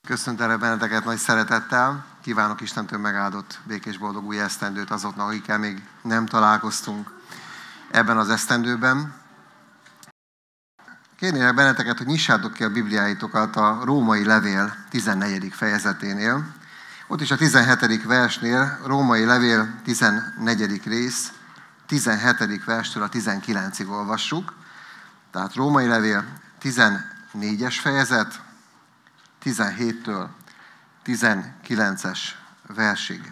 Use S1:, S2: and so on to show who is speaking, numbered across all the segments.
S1: Köszöntelek benneteket nagy szeretettel. Kívánok Istentől megáldott, békés, boldog új esztendőt azoknak, akikkel még nem találkoztunk ebben az esztendőben. Kérnélek benneteket, hogy nyissátok ki a Bibliáitokat a Római Levél 14. fejezeténél. Ott is a 17. versnél, Római Levél 14. rész, 17. verstől a 19-ig olvassuk. Tehát Római Levél 14-es fejezet, 17-től 19-es versig.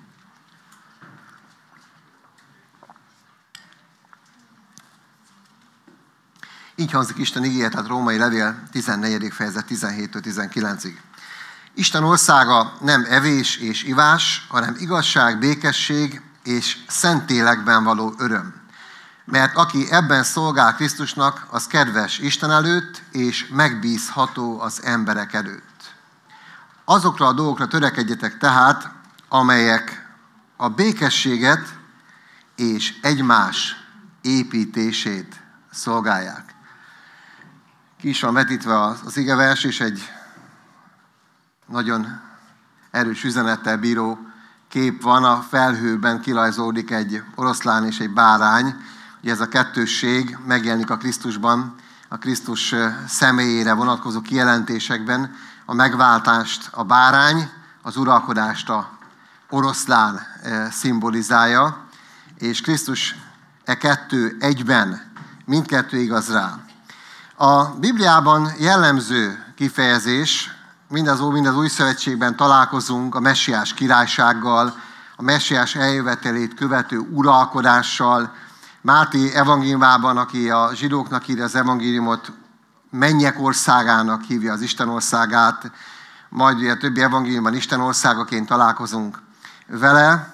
S1: Így hangzik Isten igéje, tehát Római Levél 14. fejezet 17-től 19-ig. Isten országa nem evés és ivás, hanem igazság, békesség és szentélekben való öröm. Mert aki ebben szolgál Krisztusnak, az kedves Isten előtt, és megbízható az emberek előtt. Azokra a dolgokra törekedjetek tehát, amelyek a békességet és egymás építését szolgálják. Ki is van vetítve az igevers, és egy nagyon erős üzenettel bíró kép van. A felhőben kirajzolódik egy oroszlán és egy bárány. Ugye ez a kettősség megjelenik a Krisztusban, a Krisztus személyére vonatkozó kijelentésekben. A megváltást a bárány, az uralkodást a oroszlán szimbolizálja, és Krisztus e kettő egyben, mindkettő igaz rá. A Bibliában jellemző kifejezés, mind az új szövetségben találkozunk a messiás királysággal, a messiás eljövetelét követő uralkodással. Máté evangéliumában, aki a zsidóknak írja az evangéliumot, mennyek országának hívja az Isten országát, majd a többi evangéliumban Isten országaként találkozunk vele.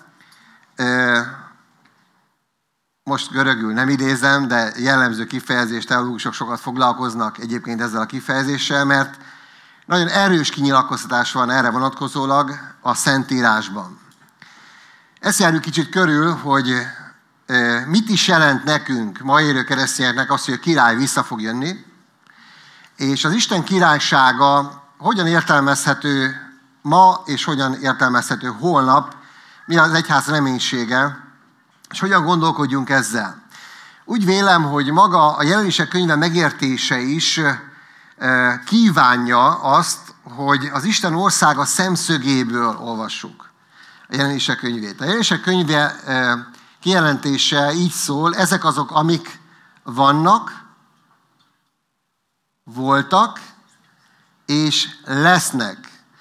S1: Most görögül nem idézem, de jellemző kifejezés, teológusok sokat foglalkoznak egyébként ezzel a kifejezéssel, mert nagyon erős kinyilatkoztatás van erre vonatkozólag a Szentírásban. Ezt járjuk kicsit körül, hogy mit is jelent nekünk, ma élő keresztényeknek az, hogy a király vissza fog jönni, és az Isten királysága hogyan értelmezhető ma, és hogyan értelmezhető holnap, mi az egyház reménysége, és hogyan gondolkodjunk ezzel. Úgy vélem, hogy maga a Jelenések könyve megértése is kívánja azt, hogy az Isten országa szemszögéből olvassuk a Jelenések könyvét. A Jelenések könyve kijelentése így szól: ezek azok, amik vannak, voltak és lesznek.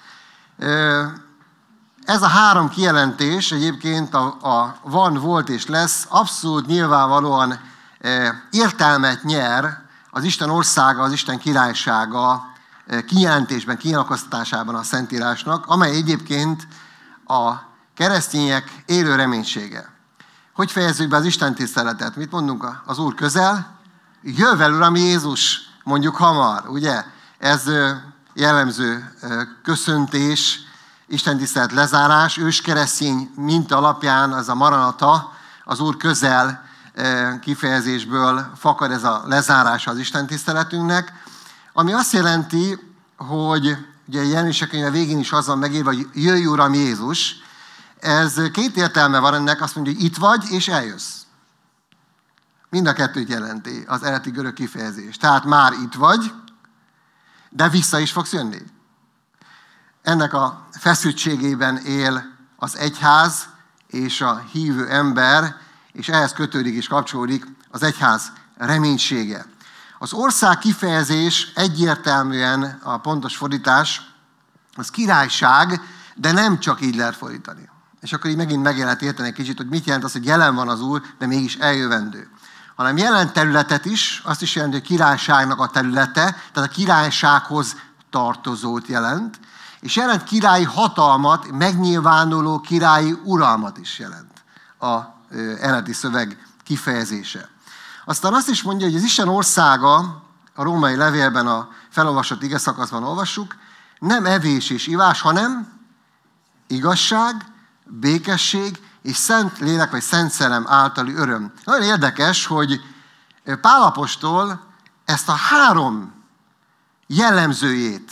S1: Ez a három kijelentés egyébként a van, volt és lesz abszolút nyilvánvalóan értelmet nyer az Isten országa, az Isten királysága kijelentésben, kinyilatkoztatásában a Szentírásnak, amely egyébként a keresztények élő reménysége. Hogy fejezzük be az Isten tiszteletet? Mit mondunk? Az Úr közel? Jövel, Uram Jézus, mondjuk hamar, ugye? Ez jellemző köszöntés, Isten tisztelet lezárás, őskeresztény minta alapján az a maranata, az Úr közel kifejezésből fakad ez a lezárása az Isten tiszteletünknek, ami azt jelenti, hogy ugye a Jelenések könyve végén is az van megírva, hogy jöjj, Uram Jézus. Ez két értelme van ennek, azt mondja, hogy itt vagy és eljössz. Mind a kettőt jelenti az eredeti görög kifejezés. Tehát már itt vagy, de vissza is fogsz jönni. Ennek a feszültségében él az egyház és a hívő ember, és ehhez kötődik és kapcsolódik az egyház reménysége. Az ország kifejezés egyértelműen a pontos fordítás, az királyság, de nem csak így lehet fordítani. És akkor így megint meg lehet érteni egy kicsit, hogy mit jelent az, hogy jelen van az Úr, de mégis eljövendő. Hanem jelent területet is, azt is jelenti, hogy királyságnak a területe, tehát a királysághoz tartozót jelent, és jelent királyi hatalmat, megnyilvánuló királyi uralmat is jelent az eredeti szöveg kifejezése. Aztán azt is mondja, hogy az Isten országa, a Római Levélben a felolvasott igeszakaszban olvassuk, nem evés és ivás, hanem igazság, békesség és szent lélek vagy szent szellem általi öröm. Nagyon érdekes, hogy Pál apostol ezt a három jellemzőjét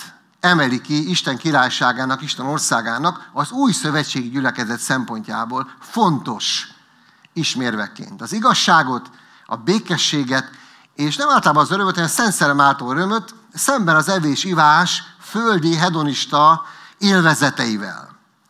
S1: emeli ki Isten királyságának, Isten országának az új szövetségi gyülekezet szempontjából fontos ismérvekként. Az igazságot, a békességet, és nem általában az örömöt, hanem a Szent Szellem által örömöt, szemben az evés-ivás földi, hedonista élvezeteivel.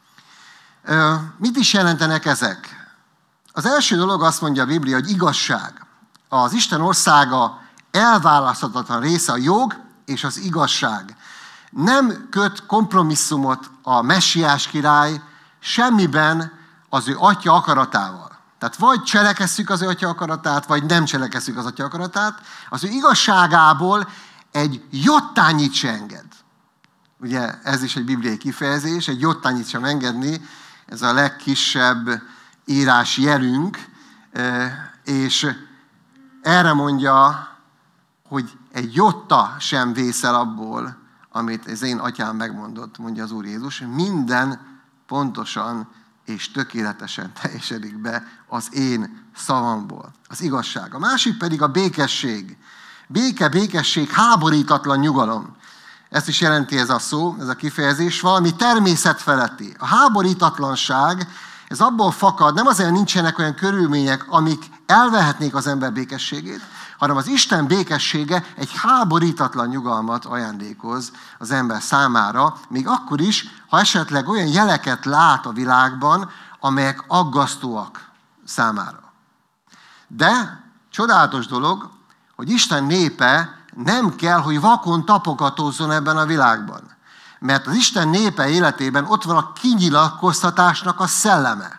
S1: Mit is jelentenek ezek? Az első dolog azt mondja a Biblia, hogy igazság. Az Isten országa elválaszthatatlan része a jog és az igazság. Nem köt kompromisszumot a messiás király semmiben az ő atya akaratával. Tehát vagy cselekesszük az ő atya akaratát, vagy nem cselekesszük az atya akaratát. Az ő igazságából egy jottányit se enged. Ugye ez is egy bibliai kifejezés, egy jottányit sem engedni, ez a legkisebb írásjelünk, és erre mondja, hogy egy jotta sem vészel abból, amit az én atyám megmondott, mondja az Úr Jézus, minden pontosan és tökéletesen teljesedik be az én szavamból. Az igazság. A másik pedig a békesség. Béke, békesség, háborítatlan nyugalom. Ezt is jelenti ez a szó, ez a kifejezés, valami természetfeletti. A háborítatlanság, ez abból fakad, nem azért nincsenek olyan körülmények, amik elvehetnék az ember békességét, hanem az Isten békessége egy háborítatlan nyugalmat ajándékoz az ember számára, még akkor is, ha esetleg olyan jeleket lát a világban, amelyek aggasztóak számára. De csodálatos dolog, hogy Isten népe nem kell, hogy vakon tapogatózzon ebben a világban. Mert az Isten népe életében ott van a kinyilatkoztatásnak a szelleme,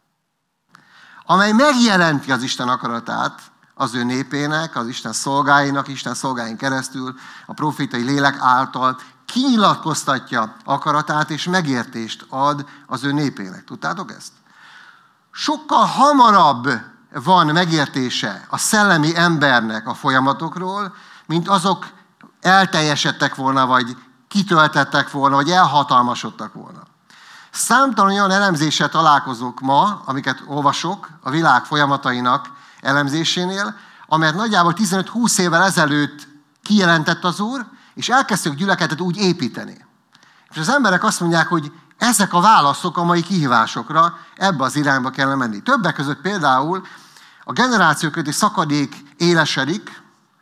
S1: amely megjelenti az Isten akaratát az ő népének, az Isten szolgáinak, Isten szolgáin keresztül, a profétai lélek által kinyilatkoztatja akaratát és megértést ad az ő népének. Tudtátok ezt? Sokkal hamarabb van megértése a szellemi embernek a folyamatokról, mint azok elteljesedtek volna, vagy kitöltettek volna, vagy elhatalmasodtak volna. Számtalan olyan elemzéssel találkozok ma, amiket olvasok a világ folyamatainak elemzésénél, amelyet nagyjából 15-20 évvel ezelőtt kijelentett az Úr, és elkezdtük gyülekezetet úgy építeni. És az emberek azt mondják, hogy ezek a válaszok a mai kihívásokra, ebbe az irányba kellene menni. Többek között például a generációk közötti szakadék élesedik,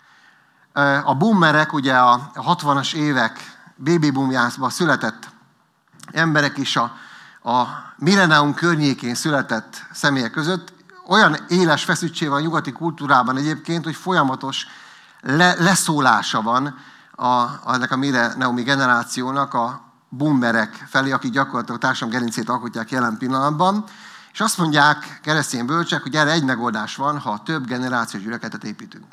S1: a boomerek, ugye a 60-as évek baby boomjászban született emberek is a millenium környékén született személyek között olyan éles feszültség van a nyugati kultúrában egyébként, hogy folyamatos leszólása van ennek a milleniumi generációnak a boomerek felé, akik gyakorlatilag a társadalom gerincét alkotják jelen pillanatban. És azt mondják keresztény bölcsek, hogy erre egy megoldás van, ha több generációs gyülekezetet építünk.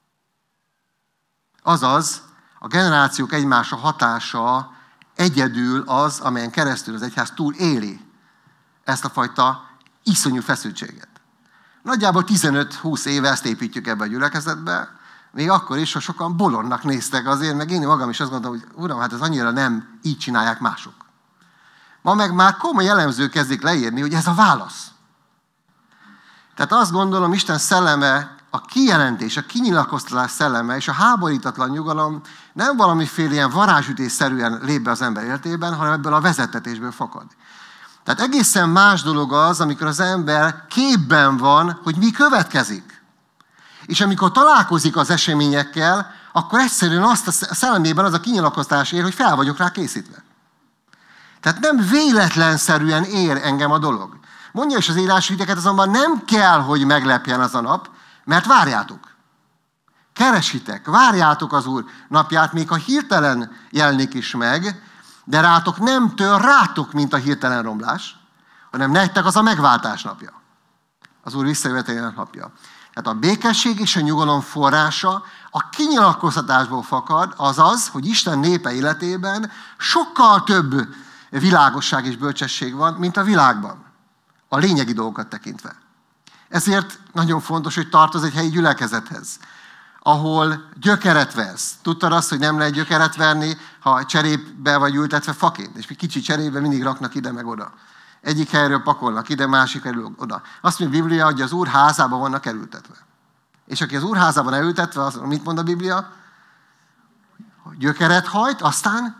S1: Azaz, a generációk egymásra hatása egyedül az, amelyen keresztül az egyház túl éli ezt a fajta iszonyú feszültséget. Nagyjából 15-20 éve ezt építjük ebbe a gyülekezetbe, még akkor is, ha sokan bolondnak néztek azért, meg én magam is azt gondolom, hogy uram, hát ez annyira nem így csinálják mások. Ma meg már komoly jellemzők kezdik leírni, hogy ez a válasz. Tehát azt gondolom, Isten szelleme, a kijelentés, a kinyilatkoztatás szelleme és a háborítatlan nyugalom nem valamiféle ilyen varázsütésszerűen lép be az ember életében, hanem ebből a vezettetésből fakad. Tehát egészen más dolog az, amikor az ember képben van, hogy mi következik. És amikor találkozik az eseményekkel, akkor egyszerűen azt a szellemében az a kinyilatkoztatás ér, hogy fel vagyok rá készítve. Tehát nem véletlenszerűen ér engem a dolog. Mondja is az írás, hogy titeket azonban nem kell, hogy meglepjen az a nap, mert várjátok. Keresitek, várjátok az Úr napját, még ha hirtelen jelenik is meg, de rátok nem tör rátok, mint a hirtelen romlás, hanem nektek az a megváltás napja. Az Úr visszajövetelének napja. Tehát a békesség és a nyugalom forrása a kinyilatkoztatásból fakad, azaz, hogy Isten népe életében sokkal több világosság és bölcsesség van, mint a világban. A lényegi dolgokat tekintve. Ezért nagyon fontos, hogy tartoz egy helyi gyülekezethez, ahol gyökeret vesz. Tudtad azt, hogy nem lehet gyökeret verni, ha cserépbe vagy ültetve faként, és kicsi cserépbe mindig raknak ide meg oda. Egyik helyről pakolnak ide, másik helyről oda. Azt mondja a Biblia, hogy az Úr házában vannak elültetve. És aki az Úr házában elültetve, az mit mond a Biblia? Gyökeret hajt, aztán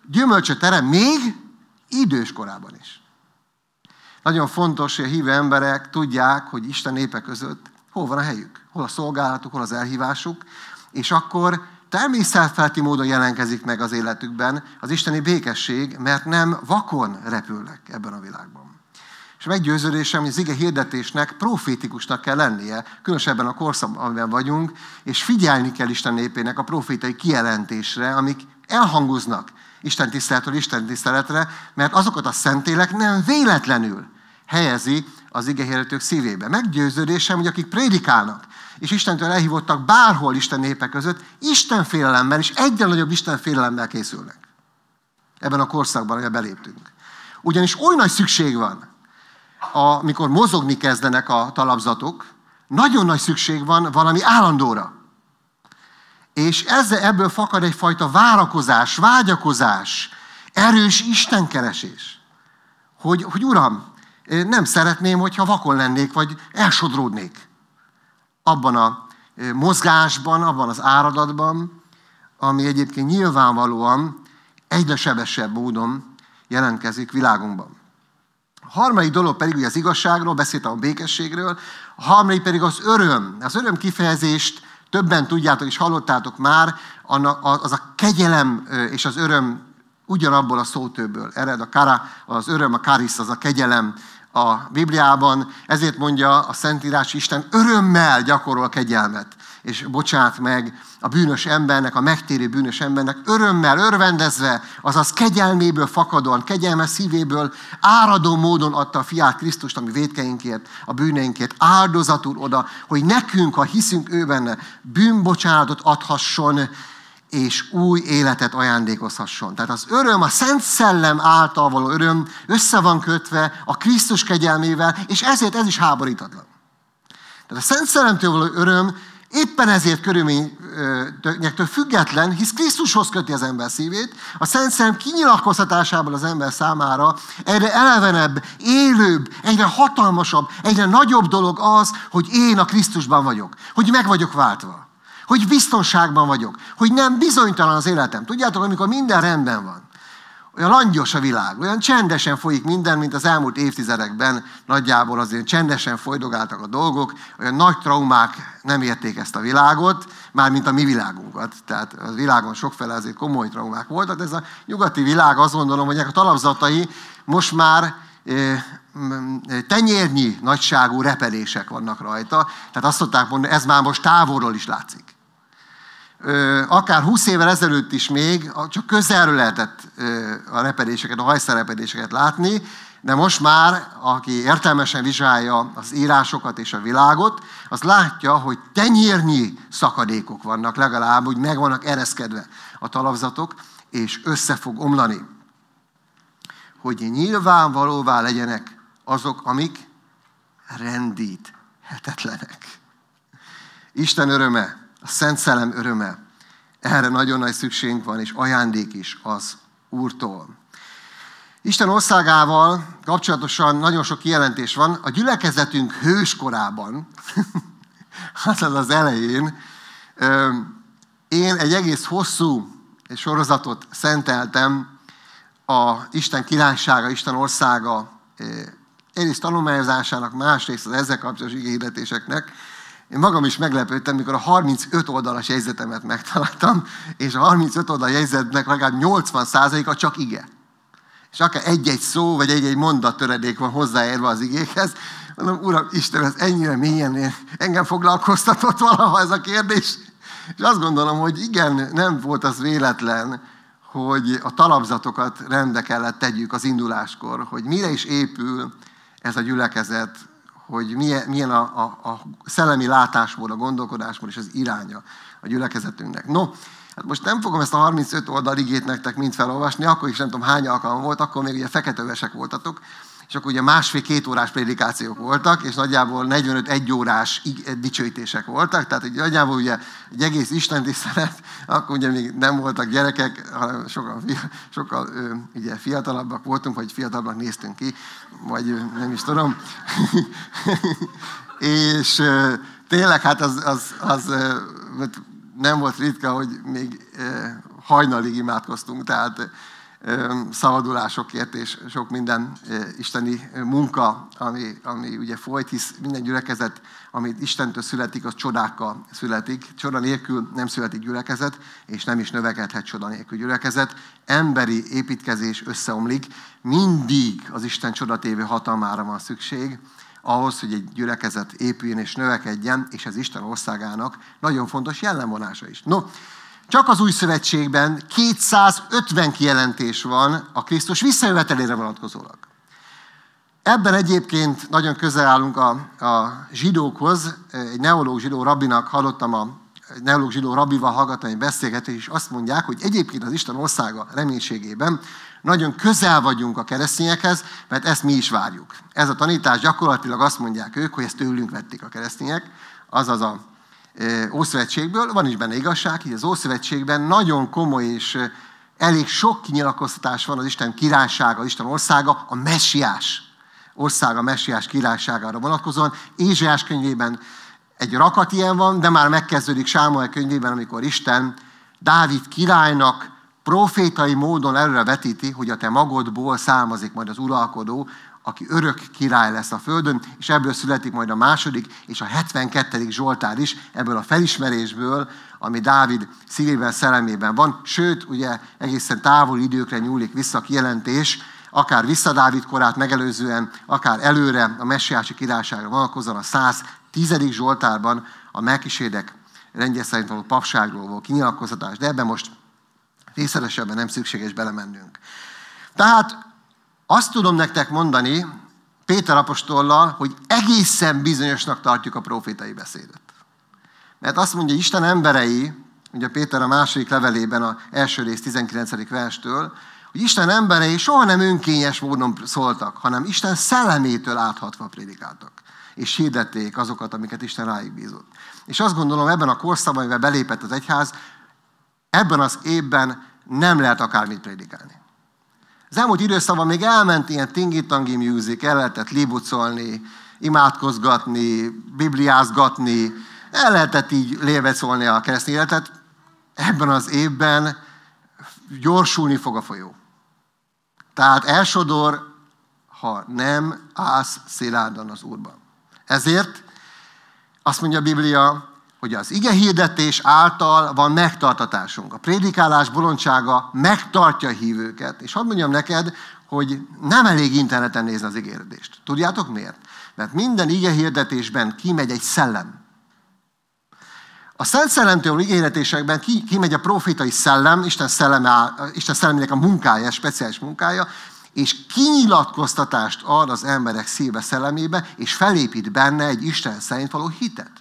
S1: gyümölcsöt terem még idős korában is. Nagyon fontos, hogy a hívő emberek tudják, hogy Isten népe között hol van a helyük, hol a szolgálatuk, hol az elhívásuk, és akkor természetfeletti módon jelenkezik meg az életükben az isteni békesség, mert nem vakon repülnek ebben a világban. És meggyőződésem, hogy az ige hirdetésnek profétikusnak kell lennie, különösebben a korszakban, amiben vagyunk, és figyelni kell Isten népének a profétai kijelentésre, amik elhangoznak Isten tiszteletről Isten tiszteletre, mert azokat a Szentlélek nem véletlenül helyezi az ige hirdetők szívébe. Meggyőződésem, hogy akik prédikálnak, és Istentől elhívottak bárhol Isten népe között, Isten félelemben és egyre nagyobb Isten félelemmel készülnek. Ebben a korszakban, ahol beléptünk. Ugyanis oly nagy szükség van, amikor mozogni kezdenek a talapzatok, nagyon nagy szükség van valami állandóra. És ebből fakad egyfajta várakozás, vágyakozás, erős istenkeresés. Hogy Uram, nem szeretném, hogyha vakon lennék, vagy elsodródnék abban a mozgásban, abban az áradatban, ami egyébként nyilvánvalóan egyre sebesebb módon jelentkezik világunkban. A harmadik dolog pedig ugye az igazságról, beszéltem a békességről, a harmadik pedig az öröm. Az öröm kifejezést többen tudjátok és hallottátok már, az a kegyelem és az öröm ugyanabból a szótőből ered. Az öröm, a karis, az a kegyelem a Bibliában. Ezért mondja a Szentírás, Isten örömmel gyakorol kegyelmet, és bocsát meg a bűnös embernek, a megtérő bűnös embernek, örömmel, örvendezve, azaz kegyelméből fakadóan, kegyelme szívéből áradó módon adta a fiát Krisztust, ami vétkeinkért, a bűneinkért áldozatul oda, hogy nekünk, ha hiszünk ő benne, bűnbocsánatot adhasson, és új életet ajándékozhasson. Tehát az öröm, a Szent Szellem által való öröm össze van kötve a Krisztus kegyelmével, és ezért ez is háborítatlan. Tehát a Szent Szellemtől való öröm éppen ezért körülményektől független, hisz Krisztushoz köti az ember szívét, a Szent Szellem kinyilatkoztatásából az ember számára egyre elevenebb, élőbb, egyre hatalmasabb, egyre nagyobb dolog az, hogy én a Krisztusban vagyok, hogy meg vagyok váltva, hogy biztonságban vagyok, hogy nem bizonytalan az életem. Tudjátok, amikor minden rendben van, olyan langyos a világ, olyan csendesen folyik minden, mint az elmúlt évtizedekben nagyjából azért csendesen folydogáltak a dolgok, olyan nagy traumák nem érték ezt a világot, mármint a mi világunkat. Tehát a világon sokféle azért komoly traumák voltak, de ez a nyugati világ, azt gondolom, hogy a talapzatai most már tenyérnyi nagyságú repedések vannak rajta. Tehát azt szokták mondani, ez már most távolról is látszik. Akár 20 évvel ezelőtt is még csak közelről lehetett a repedéseket, a hajszárepedéseket látni, de most már, aki értelmesen vizsgálja az írásokat és a világot, az látja, hogy tenyérnyi szakadékok vannak, legalább úgy meg vannak ereszkedve a talapzatok, és össze fog omlani. Hogy nyilvánvalóvá legyenek azok, amik rendíthetetlenek. Isten öröme, a Szent Szellem öröme, erre nagyon nagy szükségünk van, és ajándék is az Úrtól. Isten országával kapcsolatosan nagyon sok kijelentés van. A gyülekezetünk hőskorában, hát az elején, én egy egész hosszú sorozatot szenteltem a Isten királysága, Isten országa egyrészt tanulmányozásának, másrészt az ezzel kapcsolatos igéhirdetéseknek. Én magam is meglepődtem, mikor a 35 oldalas jegyzetemet megtaláltam, és a 35 oldal jegyzetnek legalább 80%-a csak ige. És akár egy-egy szó, vagy egy-egy mondat töredék van hozzáérve az igékhez. Mondom, Uram, Isten, ez ennyire mélyen engem foglalkoztatott valaha ez a kérdés. És azt gondolom, hogy igen, nem volt az véletlen, hogy a talapzatokat rendbe kellett tegyük az induláskor, hogy mire is épül ez a gyülekezet, hogy milyen a szellemi látásmód, a gondolkodásmód és az iránya a gyülekezetünknek. No, hát most nem fogom ezt a 35 oldal igét nektek mind felolvasni, akkor is nem tudom hány alkalom volt, akkor még ugye feketövesek voltatok, és akkor ugye 1,5-2 órás prédikációk voltak, és nagyjából 45-1 órás dicsőítések voltak, tehát ugye nagyjából ugye egy egész istentisztelet, akkor ugye még nem voltak gyerekek, hanem sokkal ugye fiatalabbak voltunk, vagy fiatalabbak néztünk ki, vagy nem is tudom. És tényleg hát az nem volt ritka, hogy még hajnalig imádkoztunk, tehát szabadulásokért és sok minden isteni munka, ami ugye folyt, hisz minden gyülekezet, amit Istentől születik, az csodákkal születik. Csoda nélkül nem születik gyülekezet, és nem is növekedhet csoda nélkül gyülekezet. Emberi építkezés összeomlik, mindig az Isten csodatévő hatalmára van szükség, ahhoz, hogy egy gyülekezet épüljön és növekedjen, és ez Isten országának nagyon fontos jellemvonása is. No, csak az Új Szövetségben 250 kijelentés van a Krisztus visszajövetelére vonatkozólag. Ebben egyébként nagyon közel állunk a zsidókhoz. Egy neológ zsidó rabbinak hallottam, egy neológ zsidó rabbival hallgattam egy beszélgetést, és azt mondják, hogy egyébként az Isten országa reménységében nagyon közel vagyunk a keresztényekhez, mert ezt mi is várjuk. Ez a tanítás gyakorlatilag azt mondják ők, hogy ezt tőlünk vették a keresztények, azaz a Ószövetségből. Van is benne igazság, hogy az Ószövetségben nagyon komoly és elég sok kinyilatkoztatás van az Isten királysága, az Isten országa, a messiás országa, a messiás királyságára vonatkozóan. Ézsaiás könyvében egy rakat ilyen van, de már megkezdődik Sámuel könyvében, amikor Isten Dávid királynak profétai módon előre vetíti, hogy a te magodból származik majd az uralkodó, aki örök király lesz a földön, és ebből születik majd a második és a 72. Zsoltár is, ebből a felismerésből, ami Dávid szívében, szellemében van. Sőt, ugye egészen távoli időkre nyúlik vissza a kijelentés, akár vissza Dávid korát megelőzően, akár előre a messiási királyságra vonatkozóan a 110. Zsoltárban a Melkisédek rendje szerint való papságról való kinyilatkoztatás, de ebben most részletesebben nem szükséges belemennünk. Tehát azt tudom nektek mondani Péter apostollal, hogy egészen bizonyosnak tartjuk a profétai beszédet. Mert azt mondja, Isten emberei, ugye Péter a második levelében, az első rész 19. verstől, hogy Isten emberei soha nem önkényes módon szóltak, hanem Isten szellemétől áthatva prédikáltak. És hirdették azokat, amiket Isten rájuk bízott. És azt gondolom, ebben a korszakban, amivel belépett az egyház, ebben az évben nem lehet akármit prédikálni. Az elmúlt időszakban még elment ilyen tingi-tangi music, el lehetett libucolni, imádkozgatni, bibliázgatni, el lehetett így lévecolni a keresztény életet. Ebben az évben gyorsulni fog a folyó. Tehát elsodor, ha nem állsz szilárdan az Úrban. Ezért azt mondja a Biblia, hogy az igehirdetés által van megtartatásunk. A prédikálás bolondsága megtartja a hívőket. És hadd mondjam neked, hogy nem elég interneten nézni az igéhirdetést. Tudjátok miért? Mert minden igehirdetésben kimegy egy szellem. A Szent Szellemtől igényletésekben kimegy a profétai szellem, Isten szellemének a munkája, speciális munkája, és kinyilatkoztatást ad az emberek szíve szellemébe, és felépít benne egy Isten szerint való hitet.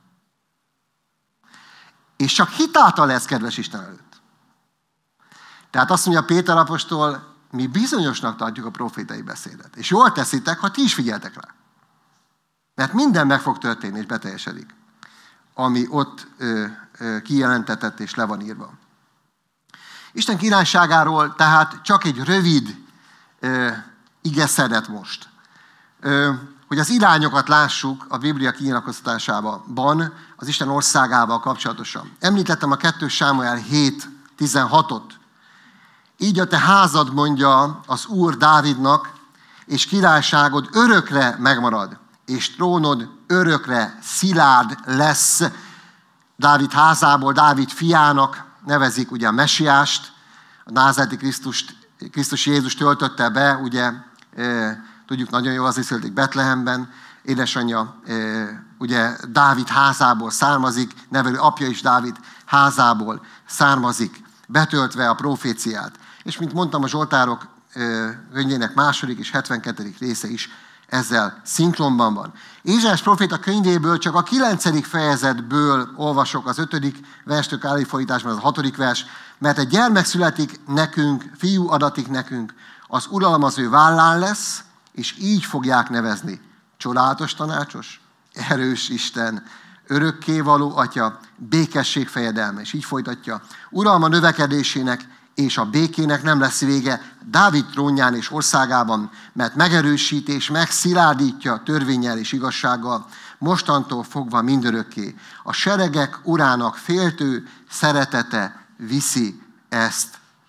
S1: És csak hitáltal lesz kedves Isten előtt. Tehát azt mondja Péter apostol, mi bizonyosnak tartjuk a profétai beszédet. És jól teszitek, ha ti is figyeltek rá. Mert minden meg fog történni, és beteljesedik, ami ott kijelentetett és le van írva. Isten királyságáról tehát csak egy rövid igeszedet most. Hogy az irányokat lássuk a Biblia kinyilatkoztatásában, az Isten országával kapcsolatosan. Említettem a 2 Sámuel 7:16-ot. Így a te házad, mondja az Úr Dávidnak, és királyságod örökre megmarad, és trónod örökre szilárd lesz. Dávid házából, Dávid fiának nevezik ugye a messiást, a názáreti Krisztus Jézus töltötte be, ugye tudjuk nagyon jól, azért születik Betlehemben, édesanyja ugye Dávid házából származik, nevelő apja is Dávid házából származik, betöltve a proféciát. És mint mondtam, a Zsoltárok könyvének második és 72. része is ezzel szinkronban van. Ézsaiás próféta könyvéből csak a 9. fejezetből olvasok az 5. verstől állítfordításban, az a 6. vers, mert egy gyermek születik nekünk, fiú adatik nekünk, az uralom az ő vállán lesz, és így fogják nevezni. Csodálatos tanácsos, erős Isten, örökkévaló Atya, békesség fejedelme. És így folytatja. Uralma növekedésének és a békének nem lesz vége Dávid trónján és országában, mert megerősít és megszilárdítja törvénnyel és igazsággal, mostantól fogva mindörökké. A seregek urának féltő szeretete viszi ezt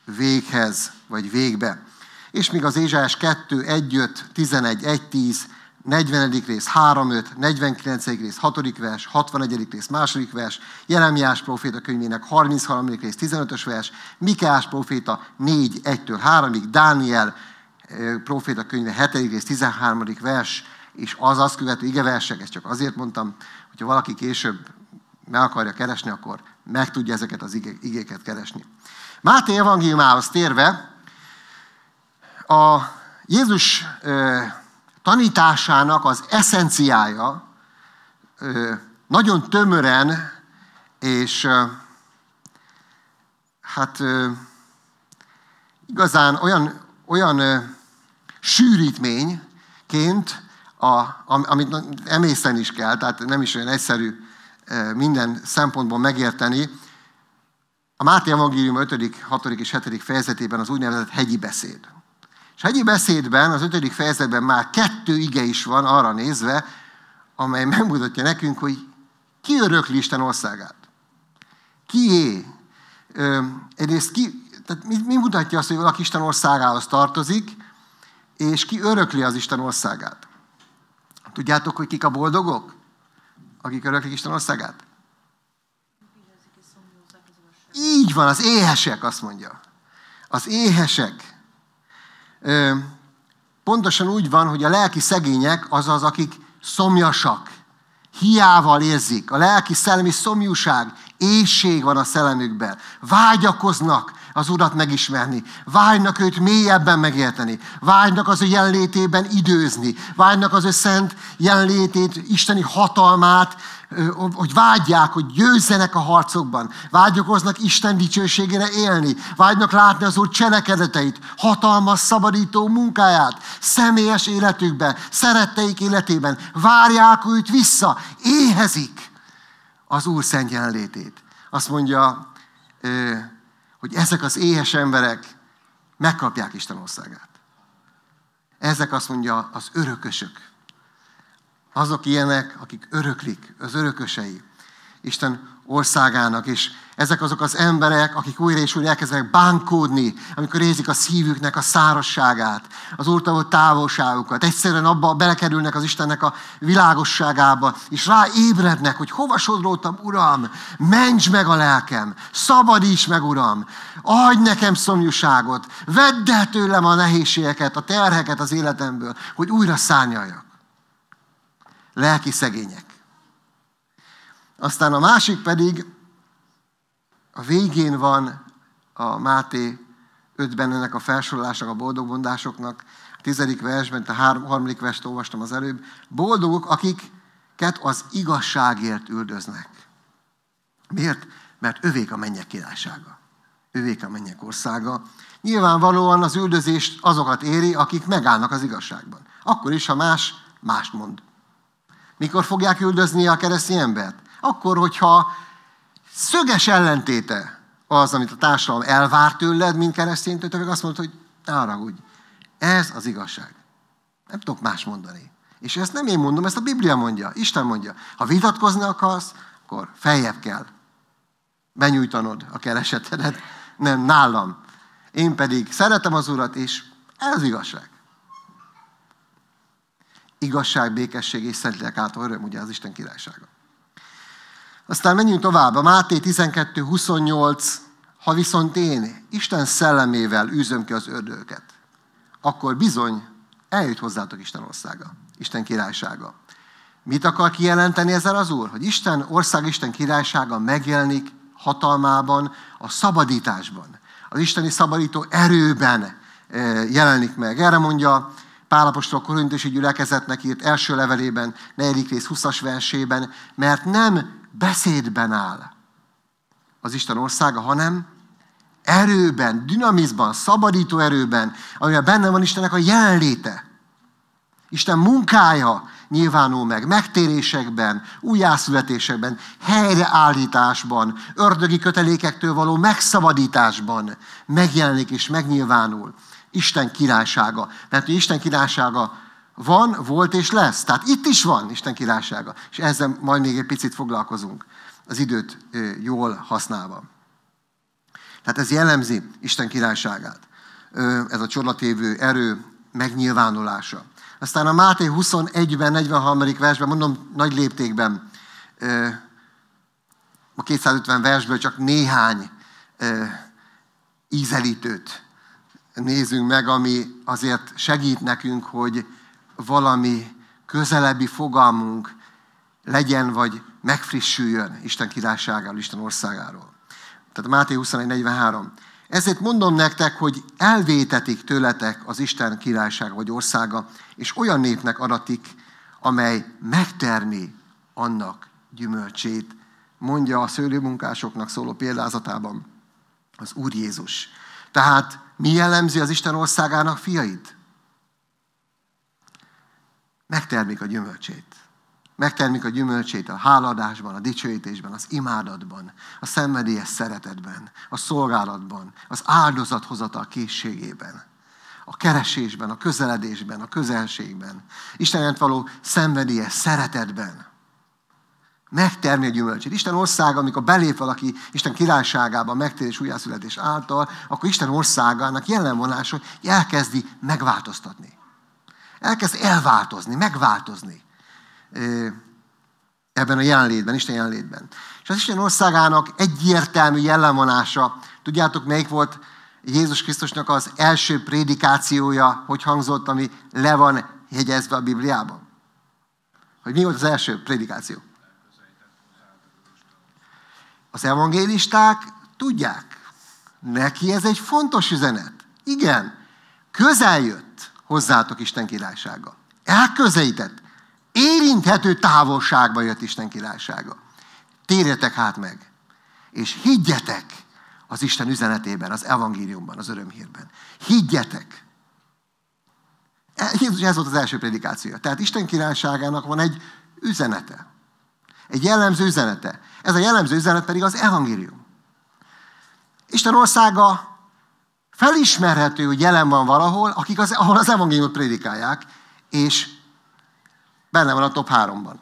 S1: véghez, vagy végbe. És még az Ézsaiás 2, 1-5, 11, 1-10, 40. rész, 3-5, 49. rész, 6. vers, 61. rész, 2. vers, Jeremiás próféta könyvének 33. rész, 15-ös vers, Mikeás próféta 4, 1-től 3-ig, Dániel próféta könyve 7. rész, 13. vers, és az azt követő igeversek, ezt csak azért mondtam, hogyha valaki később meg akarja keresni, akkor meg tudja ezeket az igéket keresni. Máté evangéliumához térve, a Jézus tanításának az eszenciája nagyon tömören és igazán olyan sűrítményként, amit emészteni is kell, tehát nem is olyan egyszerű minden szempontból megérteni. A Máté evangélium 5., 6. és 7. fejezetében az úgynevezett hegyi beszéd. És a hegyi beszédben, az 5. fejezetben már 2 ige is van arra nézve, amely megmutatja nekünk, hogy ki örökli Isten országát. Kié? Egyrészt tehát mi mutatja azt, hogy valaki Isten országához tartozik, és ki örökli az Isten országát? Tudjátok, hogy kik a boldogok? Akik öröklik Isten országát? Így van, az éhesek, azt mondja. Az éhesek. Pontosan úgy van, hogy a lelki szegények azaz, akik szomjasak, hiával érzik. A lelki szellemi szomjúság, éhség van a szellemükben. Vágyakoznak az Urat megismerni. Vágynak őt mélyebben megérteni. Vágynak az ő jelenlétében időzni. Vágynak az ő szent jelenlétét, isteni hatalmát, hogy vágyják, hogy győzzenek a harcokban. Vágyakoznak Isten dicsőségére élni. Vágynak látni az Úr cselekedeteit, hatalmas, szabadító munkáját, személyes életükben, szeretteik életében. Várják őt vissza, éhezik az Úr szent jelenlétét. Azt mondja, hogy ezek az éhes emberek megkapják Isten országát. Ezek, azt mondja, az örökösök. Azok ilyenek, akik öröklik, az örökösei Isten országának, és ezek azok az emberek, akik újra és újra elkezdenek bánkódni, amikor érzik a szívüknek a szárazságát, az Úrtól távolságukat. Egyszerűen abba belekerülnek az Istennek a világosságába, és ráébrednek, hogy hova sodródtam, Uram, mentsd meg a lelkem, szabadíts meg, Uram, adj nekem szomjúságot, vedd el tőlem a nehézségeket, a terheket az életemből, hogy újra szárnyaljak. Lelki szegények. Aztán a másik pedig, a végén van a Máté 5-ben ennek a felsorolásnak, a boldogmondásoknak, a 10. versben, a 3. verset olvastam az előbb, boldogok, akiket az igazságért üldöznek. Miért? Mert övék a mennyek királysága. Övék a mennyek országa. Nyilvánvalóan az üldözést azokat éri, akik megállnak az igazságban. Akkor is, ha mást mond. Mikor fogják üldözni a keresztény embert? Akkor, hogyha szöges ellentéte az, amit a társadalom elvár tőled, mint kereszténytől, te meg azt mondod, hogy ne haragudj. Ez az igazság. Nem tudok más mondani. És ezt nem én mondom, ezt a Biblia mondja, Isten mondja. Ha vitatkozni akarsz, akkor feljebb kell benyújtanod a keresetedet, nem nálam. Én pedig szeretem az Urat, és ez az igazság. Igazság, békesség és szentlélek által öröm, ugye az Isten királysága. Aztán menjünk tovább. A Máté 12:28, ha viszont én Isten szellemével űzöm ki az ördögöket, akkor bizony eljut hozzátok Isten országa, Isten királysága. Mit akar kijelenteni ezzel az Úr? Hogy Isten ország, Isten királysága megjelenik hatalmában, a szabadításban. Az isteni szabadító erőben jelenik meg. Erre mondja Pál apostol a korintusi gyülekezetnek írt első levelében, 4. rész 20. versében, mert nem beszédben áll az Isten országa, hanem erőben, dinamizban, szabadító erőben, amiben benne van Istennek a jelenléte. Isten munkája nyilvánul meg, megtérésekben, újjászületésekben, helyreállításban, ördögi kötelékektől való megszabadításban megjelenik és megnyilvánul Isten királysága. Mert Isten királysága van, volt és lesz. Tehát itt is van Isten királysága. És ezzel majd még egy picit foglalkozunk, az időt jól használva. Tehát ez jellemzi Isten királyságát. Ez a csodatévő erő megnyilvánulása. Aztán a Máté 21-ben, 43. versben, mondom nagy léptékben, a 250 versből csak néhány ízelítőt nézzünk meg, ami azért segít nekünk, hogy valami közelebbi fogalmunk legyen, vagy megfrissüljön Isten királyságáról, Isten országáról. Tehát Máté 21.43. Ezért mondom nektek, hogy elvétetik tőletek az Isten királysága vagy országa, és olyan népnek adatik, amely megtermi annak gyümölcsét, mondja a szőlőmunkásoknak szóló példázatában az Úr Jézus. Tehát mi jellemzi az Isten országának fiait? Megtermik a gyümölcsét. Megtermik a gyümölcsét a háladásban, a dicsőítésben, az imádatban, a szenvedélyes szeretetben, a szolgálatban, az áldozathozatal készségében, a keresésben, a közeledésben, a közelségben, Istenért való szenvedélyes szeretetben. Megtermi a gyümölcsét. Isten országa, amikor belép valaki Isten királyságába, megtérés, újjászületés által, akkor Isten országának jellemvonása, hogy elkezdi megváltoztatni. Elkezd elváltozni, megváltozni. Ebben a jelenlétben, Isten jelenlétben. És az Isten országának egyértelmű jellemvonása, tudjátok, melyik volt Jézus Krisztusnak az első prédikációja, hogy hangzott, ami le van jegyezve a Bibliában? Hogy mi volt az első prédikáció? Az evangélisták tudják. Neki ez egy fontos üzenet. Igen, közel jött hozzátok Isten királysága. Elközelített. Érinthető távolságba jött Isten királysága. Térjetek hát meg, és higgyetek az Isten üzenetében, az evangéliumban, az örömhírben. Higgyetek. Jézus, ez volt az első prédikációja. Tehát Isten királyságának van egy üzenete. Egy jellemző üzenete. Ez a jellemző üzenet pedig az evangélium. Isten országa felismerhető, hogy jelen van valahol, ahol az evangéliumot prédikálják, és benne van a top 3-ban.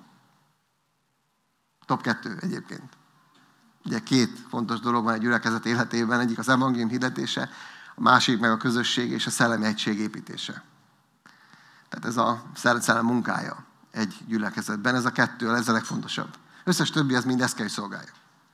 S1: Top 2 egyébként. Ugye 2 fontos dolog van egy gyülekezet életében, egyik az evangélium hirdetése, a másik meg a közösség és a szellemi egység építése. Tehát ez a szellem munkája egy gyülekezetben, ez a 2, ez a legfontosabb. Összes többi, ez mind ezt kell, hogy szolgálja.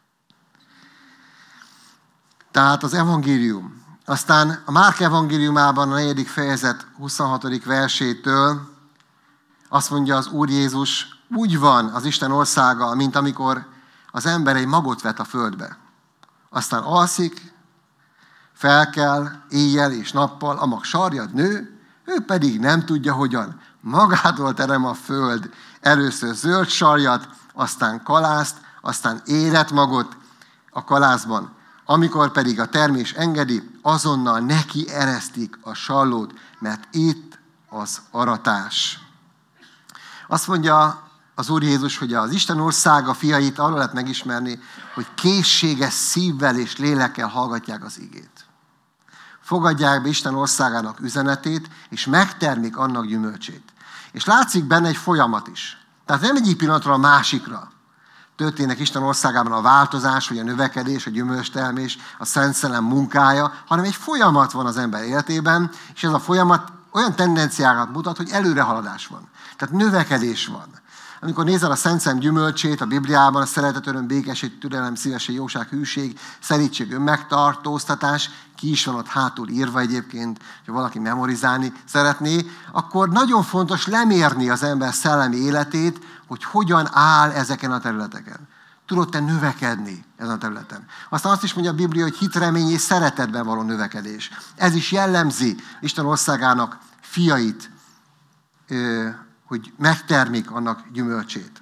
S1: Tehát az evangélium. Aztán a Márk evangéliumában a 4. fejezet 26. versétől azt mondja az Úr Jézus, úgy van az Isten országa, mint amikor az ember egy magot vet a földbe. Aztán alszik, felkel, éjjel és nappal, a mag sarjad nő, ő pedig nem tudja hogyan. Magától terem a föld először zöld sarjat, aztán kalászt, aztán érett magot a kalászban. Amikor pedig a termés engedi, azonnal neki eresztik a sallót, mert itt az aratás. Azt mondja az Úr Jézus, hogy az Isten országa fiait arról lehet megismerni, hogy készséges szívvel és lélekkel hallgatják az igét. Fogadják be Isten országának üzenetét, és megtermik annak gyümölcsét. És látszik benne egy folyamat is. Tehát nem egyik pillanatról a másikra történik Isten országában a változás, vagy a növekedés, a gyümölcstermés, a Szent Szellem munkája, hanem egy folyamat van az ember életében, és ez a folyamat olyan tendenciákat mutat, hogy előrehaladás van. Tehát növekedés van. Amikor nézel a Szent Szellem gyümölcsét a Bibliában, a szeretet, öröm, békesség, türelem, szívesség, jóság, hűség, szelídség, önmegtartóztatás, ki is van ott hátul írva egyébként, ha valaki memorizálni szeretné, akkor nagyon fontos lemérni az ember szellemi életét, hogy hogyan áll ezeken a területeken. Tudod-e növekedni ezen a területen? Aztán azt is mondja a Biblia, hogy hit, remény és szeretetben való növekedés. Ez is jellemzi Isten országának fiait, hogy megtermik annak gyümölcsét.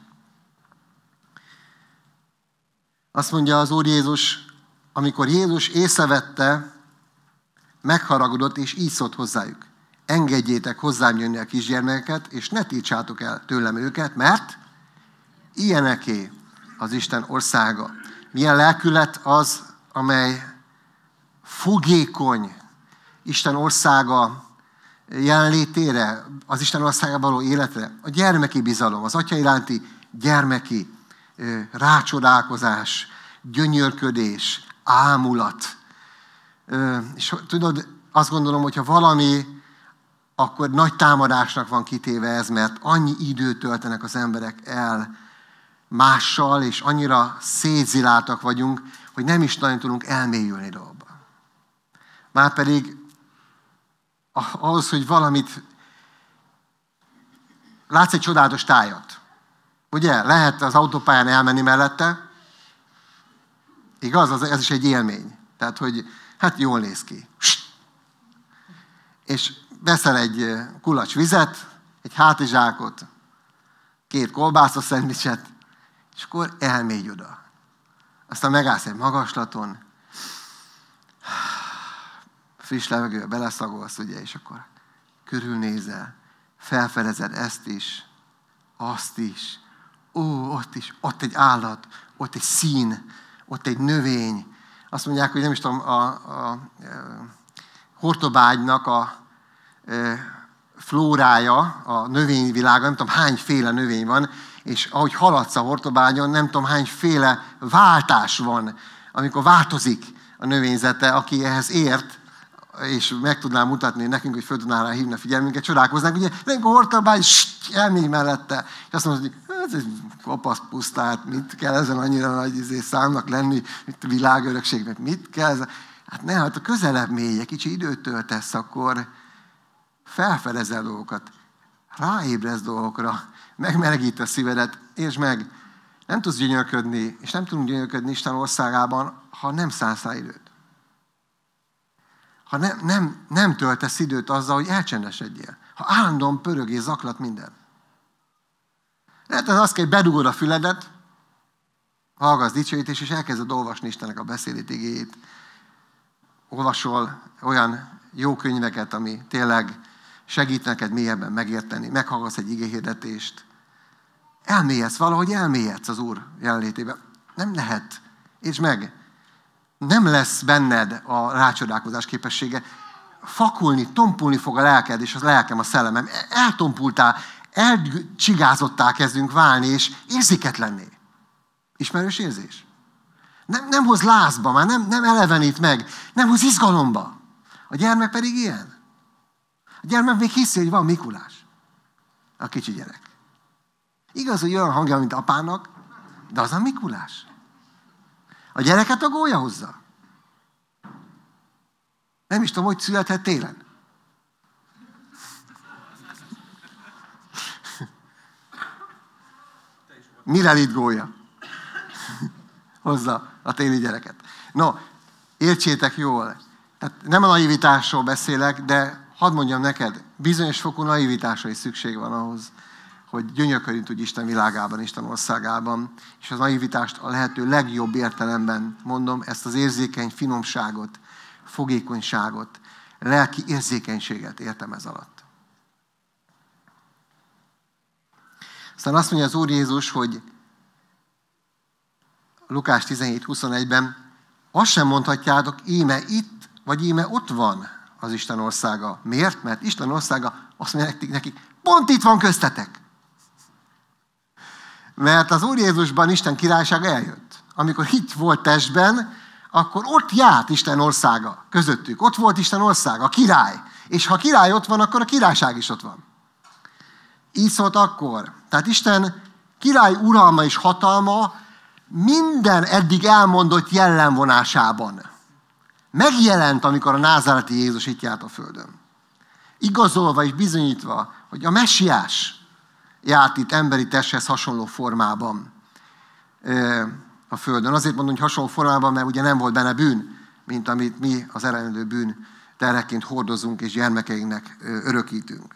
S1: Azt mondja az Úr Jézus, amikor Jézus észrevette, megharagudott, és így szólt hozzájuk. Engedjétek hozzám jönni a kisgyermekeket, és ne tiltsátok el tőlem őket, mert ilyeneké az Isten országa. Milyen lelkület az, amely fogékony Isten országa jelenlétére, az Isten országában való életre, a gyermeki bizalom, az Atya iránti gyermeki rácsodálkozás, gyönyörködés, ámulat, És tudod, azt gondolom, hogyha valami, akkor nagy támadásnak van kitéve ez, mert annyi időt töltenek az emberek el mással, és annyira szétziláltak vagyunk, hogy nem is nagyon tudunk elmélyülni dolgokba. Márpedig ahhoz, hogy valamit... Látsz egy csodálatos tájat. Ugye? Lehet az autópályán elmenni mellette. Igaz? Ez is egy élmény. Tehát, hogy hát jól néz ki. És veszel egy kulacs vizet, egy hátizsákot, 2 kolbászos szendvicset, és akkor elmégy oda. Aztán megállsz egy magaslaton, friss levegőbe beleszagolsz, ugye, és akkor körülnézel, felfedezed ezt is, azt is, ott egy állat, ott egy szín, ott egy növény. Azt mondják, hogy nem is tudom, a hortobágynak a flórája, a növényvilága, nem tudom hányféle növény van, és ahogy haladsz a hortobágyon, nem tudom hányféle váltás van, amikor változik a növényzete, aki ehhez ért, és meg tudnám mutatni nekünk, hogy föl tudnál rá hívni a figyelmünket, csodálkoznánk, ugye, a hortobágy, elmégy mellette, és azt mondod, hogy ez egy kopasz pusztát, mit kell ezen annyira nagy számnak lenni, itt a világörökségnek, mit kell ezen? Hát ne, hát a közelebb mély, egy kicsi időt töltesz, akkor felfedezel dolgokat, ráébresz dolgokra, megmelegít a szívedet, és meg nem tudsz gyönyörködni, és nem tudunk gyönyörködni Isten országában, ha nem szánsz rá időt. Ha nem töltesz időt azzal, hogy elcsendesedjél. Ha állandóan pörög és zaklat minden. Lehet, az azt kell, hogy bedugod a füledet, hallgass dicsőítés, és elkezded olvasni Istennek a beszédét, igéjét. Olvasol olyan jó könyveket, ami tényleg segít neked mélyebben megérteni. Meghallgatsz egy igéhirdetést. Elmélyedsz, valahogy elmélyedsz az Úr jelenlétében. Nem lehet. És meg. Nem lesz benned a rácsodálkozás képessége. Fakulni, tompulni fog a lelked, és az lelkem, a szellemem. Eltompultál, elcsigázottá kezdünk válni, és érzéketlenné. Ismerős érzés? Nem hoz lázba, már nem elevenít meg, nem hoz izgalomba. A gyermek pedig ilyen. A gyermek még hiszi, hogy van Mikulás. A kicsi gyerek. Igaz, hogy olyan hangja, mint apának, de az a Mikulás. A gyereket a gólya hozza. Nem is tudom, hogy születhet télen. Mirelit gólya hozza a téli gyereket. No, értsétek jól. Tehát nem a naivitásról beszélek, de hadd mondjam neked, bizonyos fokú naivitásra is szükség van ahhoz, hogy gyönyörködjünk tudj Isten világában, Isten országában, és az naivitást a lehető legjobb értelemben mondom, ezt az érzékeny finomságot, fogékonyságot, lelki érzékenységet értem ez alatt. Aztán azt mondja az Úr Jézus, hogy Lukás 17:21-ben azt sem mondhatjátok, íme itt, vagy íme ott van az Isten országa. Miért? Mert Isten országa azt mondja nekik, pont itt van köztetek. Mert az Úr Jézusban Isten királysága eljött. Amikor itt volt testben, akkor ott járt Isten országa közöttük. Ott volt Isten országa, a király. És ha a király ott van, akkor a királyság is ott van. Így szólt akkor. Tehát Isten király uralma és hatalma minden eddig elmondott jellemvonásában megjelent, amikor a názáreti Jézus itt járt a földön. Igazolva és bizonyítva, hogy a messiás járt itt emberi testhez hasonló formában a földön. Azért mondom, hogy hasonló formában, mert ugye nem volt benne bűn, mint amit mi az eredendő bűn terhekként hordozunk és gyermekeinknek örökítünk.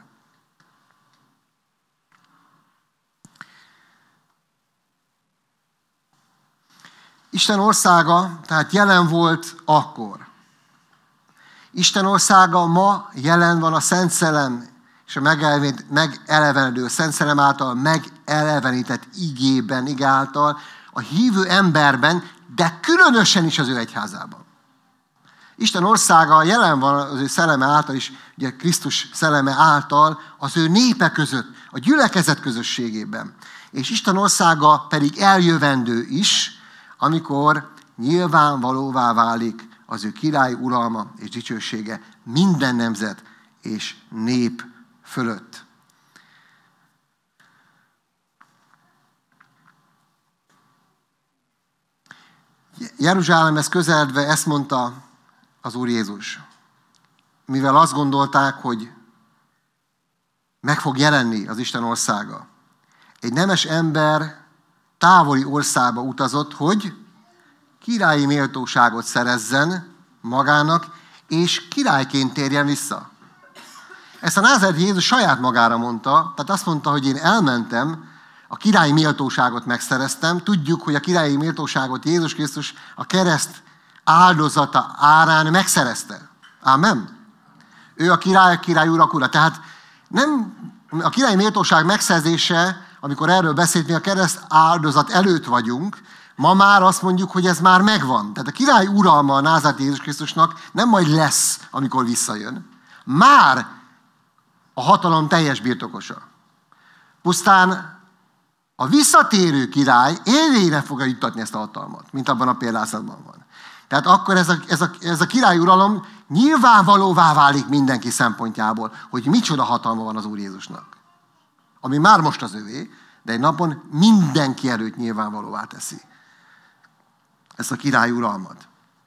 S1: Isten országa, tehát jelen volt akkor. Isten országa ma jelen van a Szent Szellem és a megelevenedő Szent Szellem által megelevenített igében, ige által, a hívő emberben, de különösen is az ő egyházában. Isten országa jelen van az ő szelleme által is, ugye Krisztus szelleme által az ő népe között, a gyülekezet közösségében. És Isten országa pedig eljövendő is, amikor nyilvánvalóvá válik az ő király uralma és dicsősége minden nemzet és nép fölött. Jeruzsálemhez közeledve ezt mondta az Úr Jézus. Mivel azt gondolták, hogy meg fog jelenni az Isten országa. Egy nemes ember távoli országba utazott, hogy királyi méltóságot szerezzen magának, és királyként térjen vissza. Ezt a názáreti Jézus saját magára mondta, tehát azt mondta, hogy én elmentem, a királyi méltóságot megszereztem. Tudjuk, hogy a királyi méltóságot Jézus Krisztus a kereszt áldozata árán megszerezte. Ámen? Ő a király urak ura. Tehát nem a királyi méltóság megszerzése, amikor erről beszélt, mi a kereszt áldozat előtt vagyunk, ma már azt mondjuk, hogy ez már megvan. Tehát a király uralma a názáreti Jézus Krisztusnak nem majd lesz, amikor visszajön. Már a hatalom teljes birtokosa. Pusztán a visszatérő király élvére fogja juttatni ezt a hatalmat, mint abban a példázatban van. Tehát akkor ez a király uralom nyilvánvalóvá válik mindenki szempontjából, hogy micsoda hatalma van az Úr Jézusnak. Ami már most az övé, de egy napon mindenki előtt nyilvánvalóvá teszi ezt a király uralmat.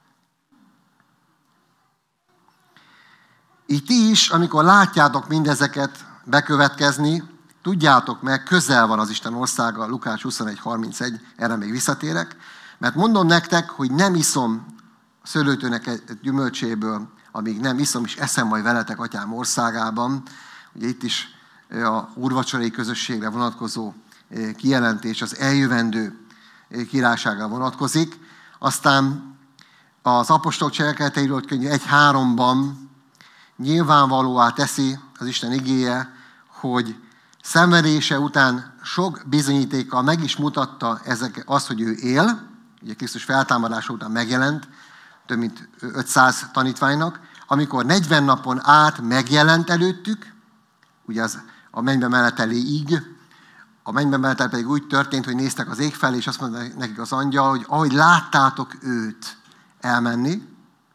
S1: Így ti is, amikor látjátok mindezeket bekövetkezni, tudjátok meg, közel van az Isten országa, Lukács 21.31, erre még visszatérek, mert mondom nektek, hogy nem iszom a szőlőtőnek gyümölcséből, amíg nem iszom, és eszem majd veletek atyám országában. Ugye itt is a úrvacsorai közösségre vonatkozó kijelentés az eljövendő királyságra vonatkozik. Aztán az apostolok cselekedetei írót könyv 1.3-ban nyilvánvalóvá teszi az Isten igéje, hogy szenvedése után sok bizonyítékkal meg is mutatta azt, hogy ő él. Ugye Krisztus feltámadása után megjelent több mint 500 tanítványnak, amikor 40 napon át megjelent előttük, ugye az a mennybe meneteléig, a mennybe menetel pedig úgy történt, hogy néztek az ég felé, és azt mondta nekik az angyal, hogy ahogy láttátok őt elmenni,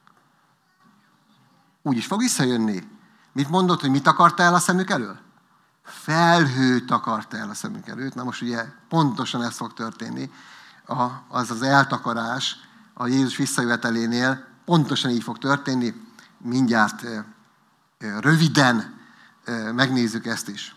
S1: úgy is fog visszajönni. Mit mondott, hogy mit akarta el a szemük elől? Felhőt akarta el a szemük előtt. Na most ugye pontosan ez fog történni. Az eltakarás a Jézus visszajövetelénél pontosan így fog történni. Mindjárt röviden megnézzük ezt is.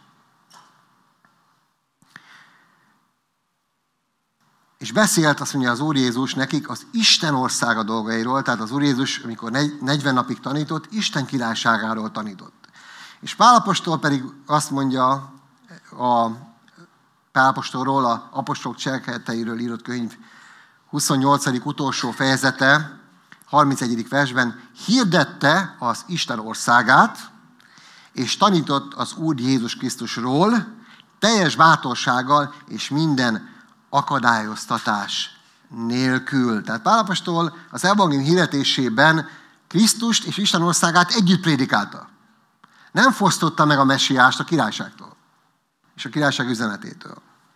S1: És beszélt, azt mondja az Úr Jézus nekik az Isten országa dolgairól, tehát az Úr Jézus, amikor 40 napig tanított, Isten királyságáról tanított. És Pál apostol pedig azt mondja a Pál apostolról, az apostolok cselekedeteiről írott könyv 28. utolsó fejezete, 31. versben hirdette az Isten országát, és tanított az Úr Jézus Krisztusról teljes bátorsággal és minden akadályoztatás nélkül. Tehát Pál apostol az evangélium hirdetésében Krisztust és Isten országát együtt prédikálta. Nem fosztotta meg a messiást a királyságtól és a királyság üzenetétől.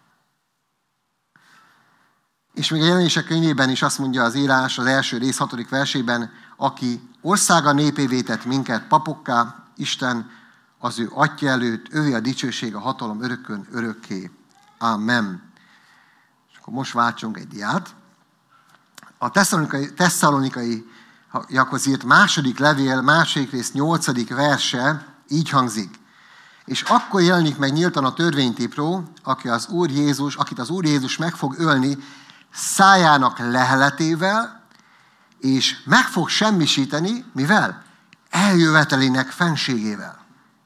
S1: És még a jelenések könyvében is azt mondja az írás, az első rész 6. versében, aki országa népévé tett minket papokká, Isten az ő atya előtt, ővé a dicsőség, a hatalom örökkön örökké. Amen. És akkor most váltsunk egy diát. A Tesszalonikaiakhoz írt második levél, második rész 8. verse így hangzik. És akkor jelenik meg nyíltan a törvénytipró, akit az Úr Jézus meg fog ölni szájának leheletével, és meg fog semmisíteni, mivel? Eljövetelének fenségével.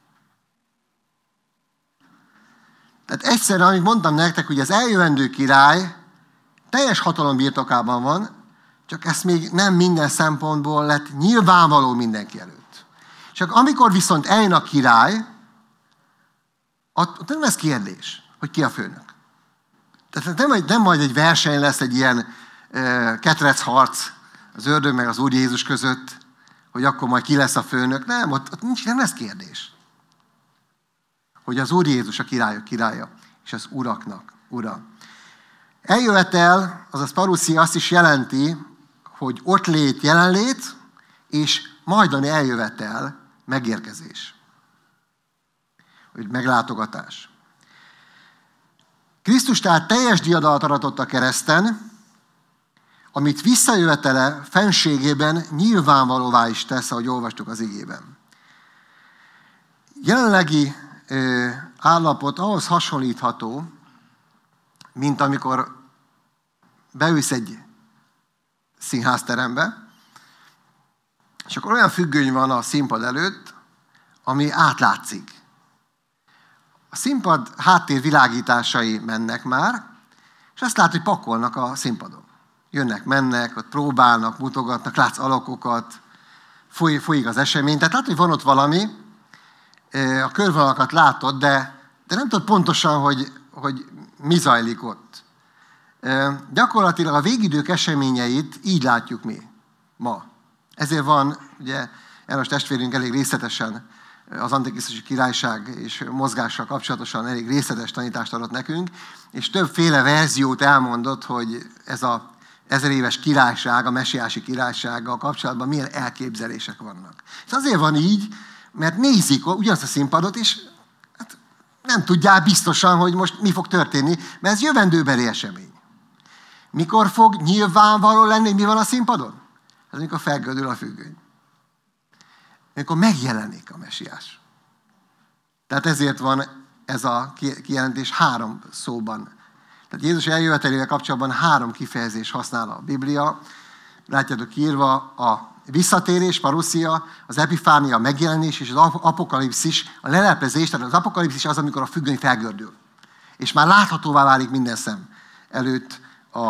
S1: Tehát egyszerűen, amit mondtam nektek, hogy az eljövendő király teljes hatalom birtokában van, csak ezt még nem minden szempontból lett nyilvánvaló mindenki előtt. Csak amikor viszont eljön a király, ott nem lesz kérdés, hogy ki a főnök. Tehát nem majd egy verseny lesz, egy ilyen ketrecharc az ördög meg az Úr Jézus között, hogy akkor majd ki lesz a főnök. Nem, ott nem lesz kérdés. Hogy az Úr Jézus a királyok királya, és az uraknak ura. Eljövetel, azaz parousia azt is jelenti, hogy ott lét, jelenlét, és majdani eljövetel, megérkezés, vagy meglátogatás. Krisztus tehát teljes diadalt aratott a kereszten, amit visszajövetele fenségében nyilvánvalóvá is tesz, ahogy olvastuk az igében. Jelenlegi állapot ahhoz hasonlítható, mint amikor beülsz egy színházterembe, és akkor olyan függöny van a színpad előtt, ami átlátszik. A színpad háttér világításai mennek már, és azt látod, hogy pakolnak a színpadon. Jönnek, mennek, ott próbálnak, mutogatnak, látsz alakokat, folyik az esemény. Tehát látod, hogy van ott valami, a körvonalakat látod, de nem tudod pontosan, hogy mi zajlik ott. Gyakorlatilag a végidők eseményeit így látjuk mi ma. Ezért van, ugye, János testvérünk elég részletesen az Antikrisztusi királyság és mozgással kapcsolatosan elég részletes tanítást adott nekünk, és többféle verziót elmondott, hogy ez az 1000 éves királyság, a messiási királysággal kapcsolatban milyen elképzelések vannak. És azért van így, mert nézik ugyanazt a színpadot, és hát nem tudják biztosan, hogy most mi fog történni, mert ez jövendőbeli esemény. Mikor fog nyilvánvaló lenni, hogy mi van a színpadon? Ez amikor felgördül a függöny. Amikor megjelenik a messiás. Tehát ezért van ez a kijelentés 3 szóban. Tehát Jézus eljövetelével kapcsolatban 3 kifejezés használ a Biblia. Látjátok írva a visszatérés, parousia, az epifánia, a megjelenés és az apokalipszis, a leleplezés. Tehát az apokalipszis az, amikor a függöny felgördül. És már láthatóvá válik minden szem előtt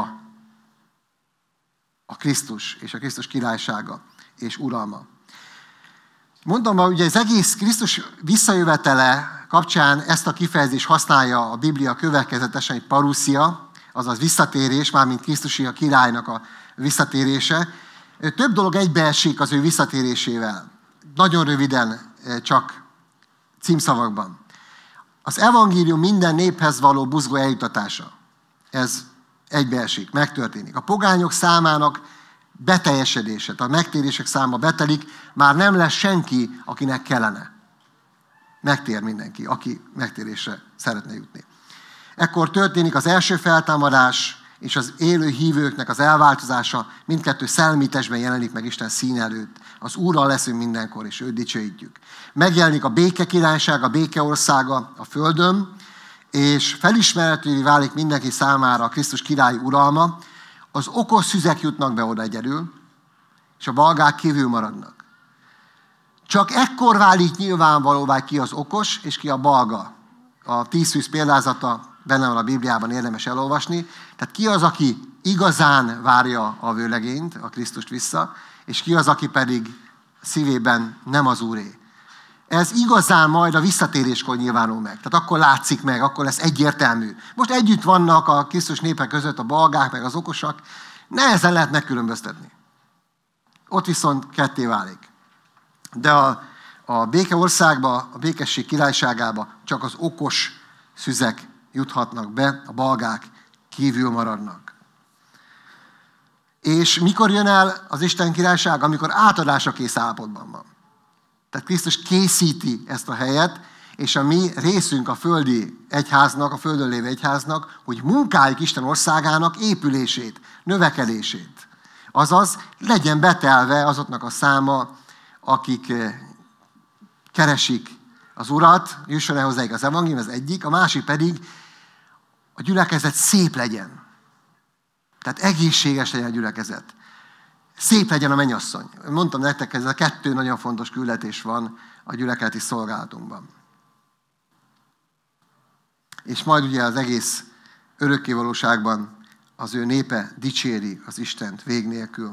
S1: a Krisztus és a Krisztus királysága és uralma. Mondom, hogy ugye az egész Krisztus visszajövetele kapcsán ezt a kifejezést használja a Biblia következetesen, egy parousia, azaz visszatérés, mármint Krisztusi a királynak a visszatérése. Több dolog egybeesik az ő visszatérésével. Nagyon röviden, csak címszavakban. Az evangélium minden néphez való buzgó eljutatása. Ez egybeesik, megtörténik. A pogányok számának beteljesedése, tehát a megtérések száma betelik, már nem lesz senki, akinek kellene. Megtér mindenki, aki megtérésre szeretne jutni. Ekkor történik az első feltámadás és az élő hívőknek az elváltozása, mindkettő szellemi testben jelenik meg Isten szín előtt. Az Úrral leszünk mindenkor, és őt dicsőítjük. Megjelenik a béke királyság, a béke országa a földön, és felismerhetővé válik mindenki számára a Krisztus király uralma. Az okos szüzek jutnak be oda egyedül, és a balgák kívül maradnak. Csak ekkor válik nyilvánvalóvá, ki az okos, és ki a balga. A 10 szűz példázata benne van a Bibliában, érdemes elolvasni. Tehát ki az, aki igazán várja a vőlegényt, a Krisztust vissza, és ki az, aki pedig szívében nem az Úré. Ez igazán majd a visszatéréskor nyilvánul meg. Tehát akkor látszik meg, akkor lesz egyértelmű. Most együtt vannak a Krisztus népe között a balgák, meg az okosak. Nehezen lehet megkülönböztetni. Ott viszont ketté válik. De a béke országba, a békesség királyságába csak az okos szüzek juthatnak be, a balgák kívül maradnak. És mikor jön el az Isten királyság? Amikor átadásra kész állapotban van. Tehát Krisztus készíti ezt a helyet, és a mi részünk a földi egyháznak, a földön lévő egyháznak, hogy munkáljuk Isten országának épülését, növekedését. Azaz legyen betelve azoknak a száma, akik keresik az Urat, jusson el hozzájuk az evangélium, ez egyik, a másik pedig a gyülekezet szép legyen. Tehát egészséges legyen a gyülekezet. Szép legyen a mennyasszony. Mondtam nektek, ez a 2 nagyon fontos küldetés van a gyülekezeti szolgálatunkban. És majd ugye az egész örökkévalóságban az ő népe dicséri az Istent vég nélkül.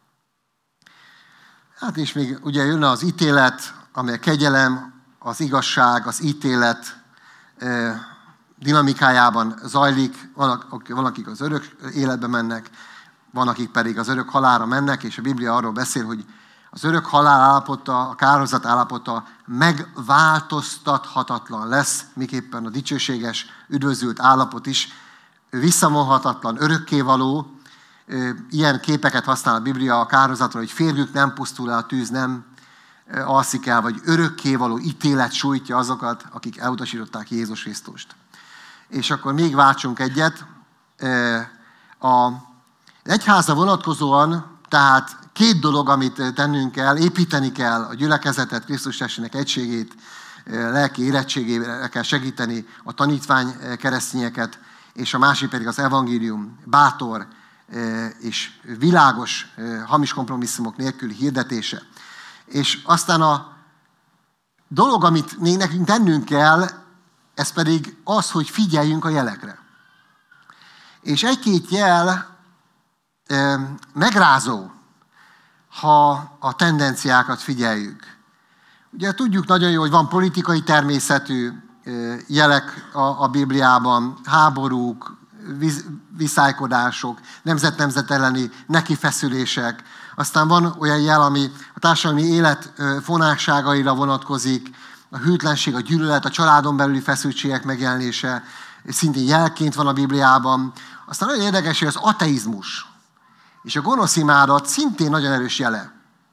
S1: Hát és még ugye jön az ítélet, amely a kegyelem, az igazság, az ítélet dinamikájában zajlik. Van, akik az örök életbe mennek, van, akik pedig az örök halálra mennek, és a Biblia arról beszél, hogy az örök halál állapota, a kárhozat állapota megváltoztathatatlan lesz, miképpen a dicsőséges, üdvözült állapot is, visszavonhatatlan, örökkévaló, Ilyen képeket használ a Biblia a kárhozatról, hogy férjük nem pusztul el, a tűz nem alszik el, vagy örökkévaló ítélet sújtja azokat, akik elutasították Jézus Krisztust. És akkor még váltsunk egyet. Az egyházra vonatkozóan, tehát két dolog, amit tennünk kell, építeni kell a gyülekezetet, Krisztus testének egységét, lelki érettségére kell segíteni a tanítvány keresztényeket, és a másik pedig az evangélium bátor és világos, hamis kompromisszumok nélküli hirdetése. És aztán a dolog, amit még nekünk tennünk kell, ez pedig az, hogy figyeljünk a jelekre. És egy-két jel megrázó, ha a tendenciákat figyeljük. Ugye tudjuk nagyon jó, hogy van politikai természetű jelek a Bibliában, háborúk, viszálykodások, nemzet-nemzet elleni nekifeszülések. Aztán van olyan jel, ami a társadalmi élet fonásságaira vonatkozik, a hűtlenség, a gyűlölet, a családon belüli feszültségek megjelenése, szintén jelként van a Bibliában. Aztán nagyon érdekes, hogy az ateizmus és a gonosz imádat szintén nagyon erős jele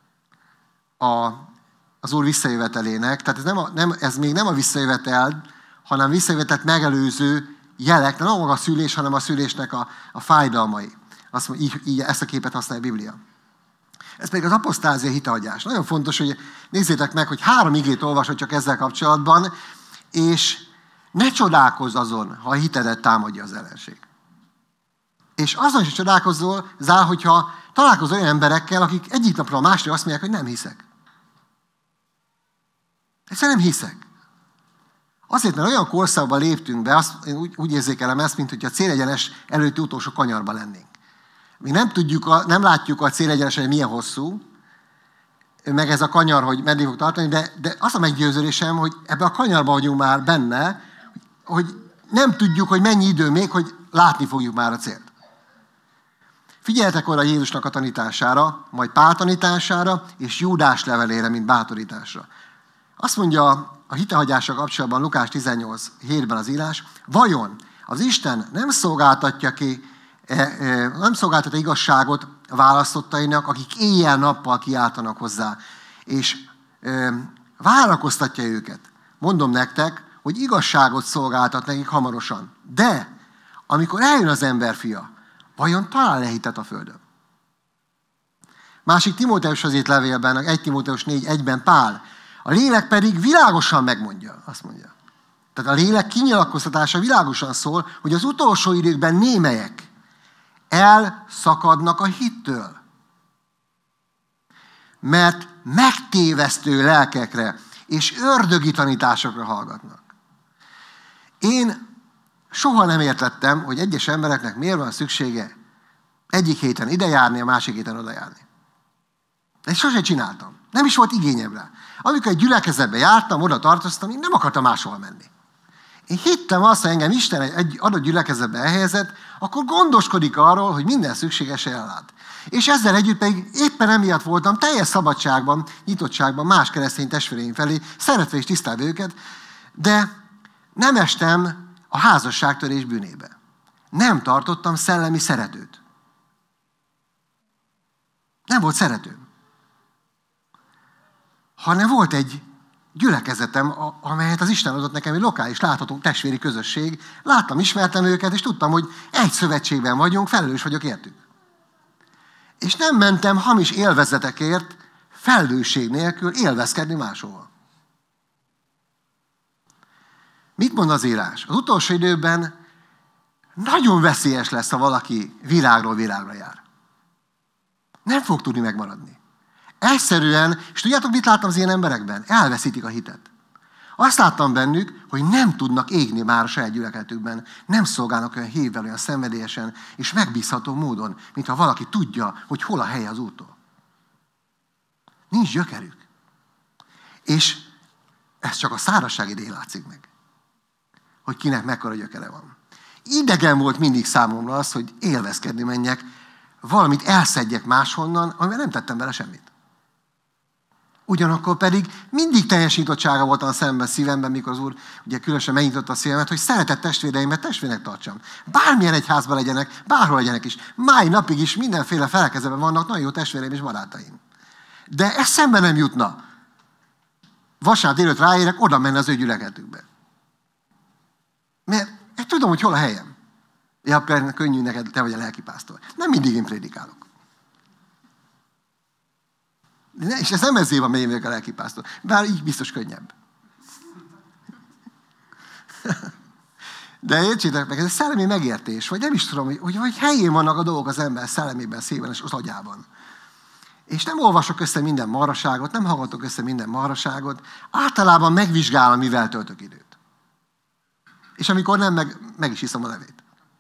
S1: az Úr visszajövetelének. Tehát ez még nem a visszajövetel, hanem visszajövetelt megelőző jelek, nem maga a szülés, hanem a szülésnek a fájdalmai. Így ezt a képet használja a Biblia. Ez pedig az apostázia hitehagyás. Nagyon fontos, hogy nézzétek meg, hogy 3 igét olvasod csak ezzel kapcsolatban, és ne csodálkozz azon, ha a hitedet támadja az ellenség. És azon is csodálkozzol, hogyha találkozol olyan emberekkel, akik egyik napra a másikra azt mondják, hogy nem hiszek. Egyszerűen nem hiszek. Azért, mert olyan korszakba léptünk be, én úgy érzékelem ezt, mint hogy a célegyenes előtti utolsó kanyarba lennénk. Még nem látjuk a célegyenesen, hogy milyen hosszú, meg ez a kanyar, hogy meddig fog tartani, de az a meggyőződésem, hogy ebben a kanyarban vagyunk már benne, hogy nem tudjuk, hogy mennyi idő még, hogy látni fogjuk már a célt. Figyeljetek oda Jézusnak a tanítására, majd Pál tanítására, és Júdás levelére, mint bátorításra. Azt mondja a hitehagyással kapcsolatban Lukás 18:7-ben az írás, vajon az Isten nem szolgáltatja igazságot a választottainak, akik éjjel-nappal kiáltanak hozzá, és várakoztatja őket. Mondom nektek, hogy igazságot szolgáltat nekik hamarosan. De amikor eljön az emberfia, vajon talál-e hitet a földön? Másik Timóteushoz írt levélben, 1 Timóteus 4:1-ben Pál, a lélek pedig világosan megmondja, azt mondja. Tehát a lélek kinyilatkoztatása világosan szól, hogy az utolsó időkben némelyek elszakadnak a hittől. Mert megtévesztő lelkekre és ördögi tanításokra hallgatnak. Én soha nem értettem, hogy egyes embereknek miért van szüksége egyik héten ide járni, a másik héten oda járni. Ezt sosem csináltam. Nem is volt igényem rá. Amikor egy gyülekezetbe jártam, oda tartoztam, én nem akartam máshol menni. Én hittem azt, hogy engem Isten egy adott gyülekezetbe elhelyezett, akkor gondoskodik arról, hogy minden szükségesen ellát. És ezzel együtt pedig éppen emiatt voltam teljes szabadságban, nyitottságban más keresztény testvéreim felé, szeretve és tisztelve őket, de nem estem a házasságtörés bűnébe. Nem tartottam szellemi szeretőt. Nem volt szeretőm. Hanem volt egy gyülekezetem, amelyet az Isten adott nekem, egy lokális, látható testvéri közösség. Láttam, ismertem őket, és tudtam, hogy egy szövetségben vagyunk, felelős vagyok értük. És nem mentem hamis élvezetekért, felelősség nélkül élvezkedni máshol. Mit mond az írás? Az utolsó időben nagyon veszélyes lesz, ha valaki világról világra jár. Nem fog tudni megmaradni. Egyszerűen, és tudjátok, mit láttam az ilyen emberekben? Elveszítik a hitet. Azt láttam bennük, hogy nem tudnak égni már a saját gyülekezetükben. Nem szolgálnak olyan hívvel, olyan szenvedélyesen és megbízható módon, mintha valaki tudja, hogy hol a helye az úttól. Nincs gyökerük. És ez csak a szárazság idején látszik meg, hogy kinek mekkora gyökere van. Idegen volt mindig számomra az, hogy élvezkedni menjek, valamit elszedjek máshonnan, amivel nem tettem vele semmit. Ugyanakkor pedig mindig teljes nyitottsága voltam a szemben, szívemben, mikor az Úr ugye különösen megnyitotta a szívemet, hogy szeretett testvéreimet testvérnek tartsam. Bármilyen egyházban legyenek, bárhol legyenek is. Mai napig is mindenféle felekezetben vannak nagyon jó testvéreim és barátaim. De eszembe nem jutna. Vasárnap délután ráérek, oda menni az ő gyülekezetükbe. Mert tudom, hogy hol a helyem. Ja, könnyű neked, te vagy a lelkipásztor. Nem mindig én prédikálok. És ez nem ezért van, mert én vagyok a lelkipásztor. Bár így biztos könnyebb. De értsétek meg, ez egy szellemi megértés, vagy nem is tudom, hogy helyén vannak a dolgok az ember szellemében, szívben és az agyában. És nem olvasok össze minden marhaságot, nem hallgatok össze minden marhaságot, általában megvizsgálom, mivel töltök időt. És amikor nem, meg is iszom a levét.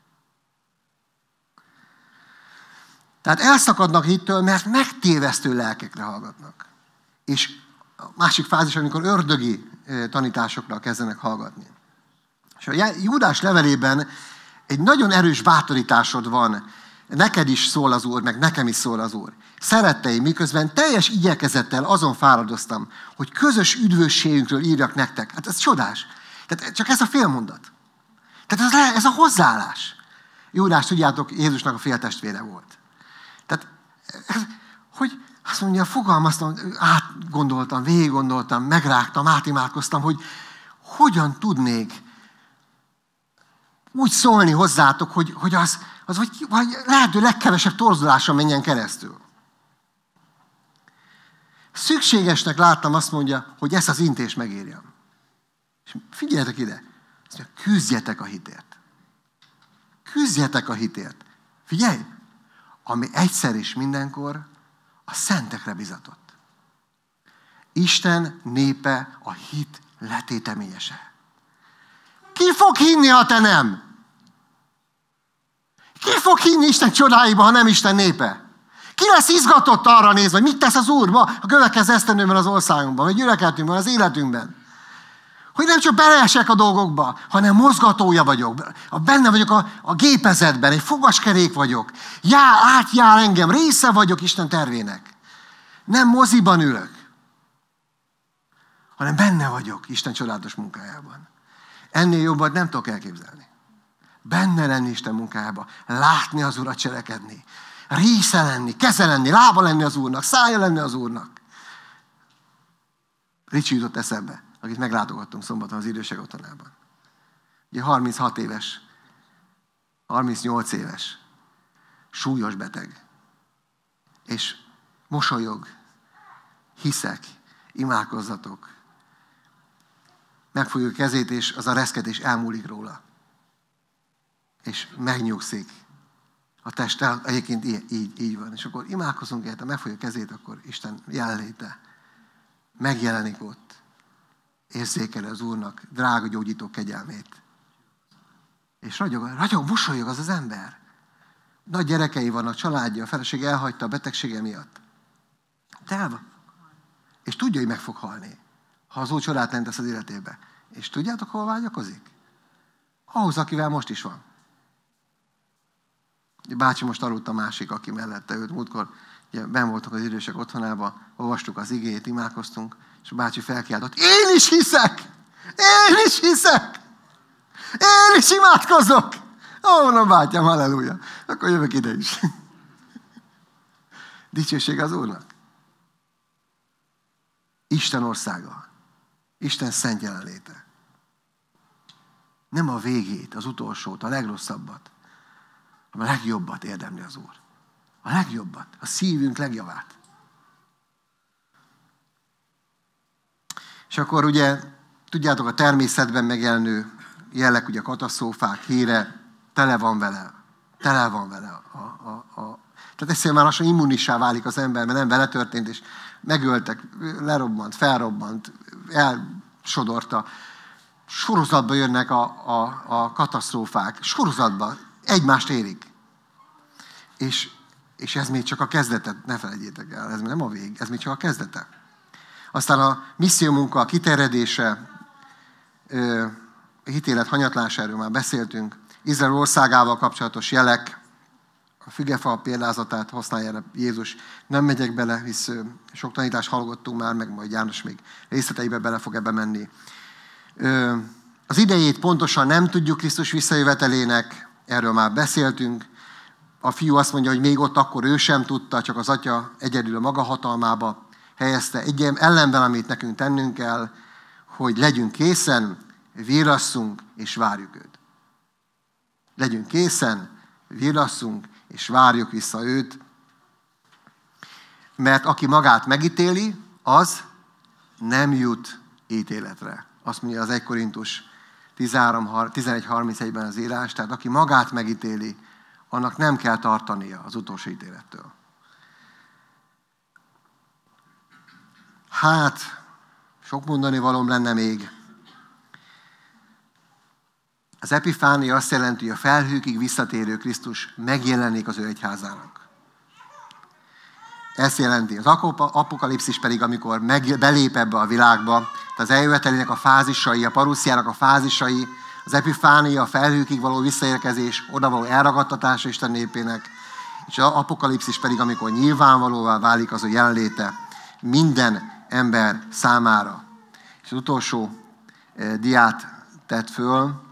S1: Tehát elszakadnak hittől, mert megtévesztő lelkekre hallgatnak. És a másik fázis, amikor ördögi tanításokra kezdenek hallgatni. És a Júdás levelében egy nagyon erős bátorításod van. Neked is szól az Úr, meg nekem is szól az Úr. Szeretteim, miközben teljes igyekezettel azon fáradoztam, hogy közös üdvösségünkről írjak nektek. Hát ez csodás. Tehát csak ez a félmondat. Tehát ez a hozzáállás. Júdás, tudjátok, Jézusnak a féltestvére volt. Tehát, hogy azt mondja, fogalmaztam, átgondoltam, végiggondoltam, megrágtam, átimádkoztam, hogy hogyan tudnék úgy szólni hozzátok, hogy az vagy lehető legkevesebb torzuláson menjen keresztül. Szükségesnek láttam, azt mondja, hogy ezt az intést megírjam. És figyeljetek ide, azt mondja, küzdjetek a hitért. Küzdjetek a hitért. Figyelj! Ami egyszer és mindenkor a szentekre bizatott. Isten népe a hit letéteményese. Ki fog hinni, ha te nem? Ki fog hinni Isten csodáiba, ha nem Isten népe? Ki lesz izgatott arra nézve, hogy mit tesz az Úr ma a következő esztendőben az országunkban, vagy gyülekezetünkben, az életünkben? Hogy nem csak beleesek a dolgokba, hanem mozgatója vagyok. Benne vagyok a gépezetben, egy fogaskerék vagyok. Átjár engem, része vagyok Isten tervének. Nem moziban ülök, hanem benne vagyok Isten csodálatos munkájában. Ennél jobbat nem tudok elképzelni. Benne lenni Isten munkájában, látni az Urat cselekedni, része lenni, keze lenni, lába lenni az Úrnak, szája lenni az Úrnak. Ricsi jutott eszembe, akit meglátogattunk szombaton az idősek otthonában. Ugye 36 éves, 38 éves, súlyos beteg. És mosolyog, hiszek, imádkozzatok. Megfogja a kezét, és az a reszketés elmúlik róla. És megnyugszik. A test egyébként így van. És akkor imádkozunk érte, megfogja a kezét, akkor Isten jelenléte megjelenik ott. Érzékeli az Úrnak drága gyógyító kegyelmét. És ragyog, mosolyog az ember. Nagy gyerekei vannak, családja, a feleség elhagyta a betegsége miatt. És tudja, hogy meg fog halni, ha az Úr csodát nem tesz az életébe. És tudjátok, hol vágyakozik? Ahhoz, akivel most is van. Bácsi most aludt a másik, aki mellette őt. Múltkor benn voltak az idősek otthonába, olvastuk az igét, imádkoztunk, és a bácsi felkiáltott, én is hiszek! Én is hiszek! Én is imádkozok! Mondom, bátyám, halleluja! Akkor jövök ide is. Dicsőség az Úrnak. Isten országa. Isten szent jelenléte. Nem a végét, az utolsót, a legrosszabbat, hanem a legjobbat érdemli az Úr. A legjobbat, a szívünk legjavát. És akkor ugye, tudjátok, a természetben megjelenő jelek, ugye a katasztrófák híre, tele van vele. Tehát egyszerűen már lassan immunissá válik az ember, mert nem vele történt, és megöltek, lerobbant, felrobbant, elsodorta. Sorozatba jönnek a katasztrófák. Sorozatba. Egymást érik. És ez még csak a kezdete, ne felejtjétek el, ez nem a vég, ez még csak a kezdete. Aztán a missziómunka, a kiterjedése, a hitélet hanyatlásáról már beszéltünk, Izrael országával kapcsolatos jelek, A fügefa példázatát használja Jézus. Nem megyek bele, hisz sok tanítást hallgattunk már, meg majd János még részleteibe bele fog ebbe menni. Az idejét pontosan nem tudjuk Krisztus visszajövetelének, erről már beszéltünk. A fiú azt mondja, hogy még ott akkor ő sem tudta, csak az atya egyedül a maga hatalmába helyezte. Egy ellenben, amit nekünk tennünk kell, hogy legyünk készen, virrasszunk és várjuk őt. Legyünk készen, virrasszunk és várjuk vissza őt, mert aki magát megítéli, az nem jut ítéletre. Azt mondja az 1 Korintus 11:31-ben az írás, tehát aki magát megítéli, annak nem kell tartania az utolsó ítélettől. Hát, sok mondani valóm lenne még. Az epifánia azt jelenti, hogy a felhőkig visszatérő Krisztus megjelenik az ő egyházának. Ezt jelenti. Az apokalipszis pedig, amikor belép ebbe a világba, tehát az eljövetelének a fázisai, a parusziának a fázisai, az epifánia, a felhőkig való visszaérkezés, oda való elragadtatása Isten népének, és az apokalipszis pedig, amikor nyilvánvalóvá válik az ő jelenléte minden ember számára. És az utolsó diát tett föl.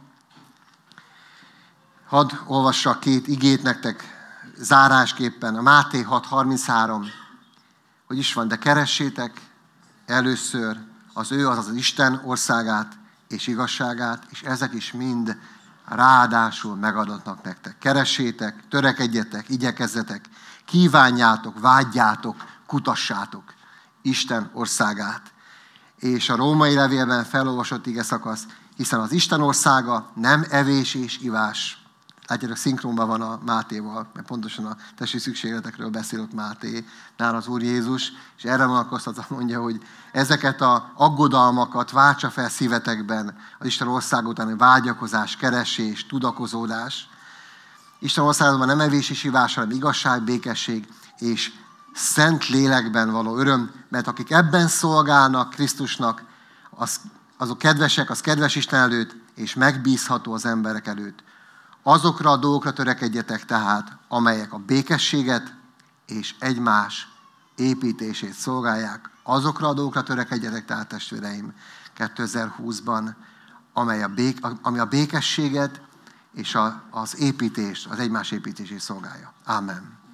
S1: Hadd olvassak 2 igét nektek zárásképpen. A Máté 6:33, hogy is van, de keressétek először az Isten országát és igazságát, és ezek is mind ráadásul megadatnak nektek. Keressétek, törekedjetek, igyekezzetek, kívánjátok, vágyjátok, kutassátok Isten országát. És a római levélben felolvasott ige szakasz, hiszen az Isten országa nem evés és ivás. Látjátok, szinkronban van a Mátéval, mert pontosan a testi szükségletekről beszél ott Máténál az Úr Jézus, és erre vonatkoztatva mondja, hogy ezeket az aggodalmakat váltsa fel szívetekben az Isten ország utáni vágyakozás, keresés, tudakozódás. Isten országban nem evés és ivás, hanem igazság, békesség és szent lélekben való öröm, mert akik ebben szolgálnak Krisztusnak, azok kedvesek, az kedves Isten előtt, és megbízható az emberek előtt. Azokra a dolgokra törekedjetek tehát, amelyek a békességet és egymás építését szolgálják. Azokra a dolgokra törekedjetek tehát, testvéreim, 2020-ban, ami a békességet és az építést, az egymás építését szolgálja. Ámen.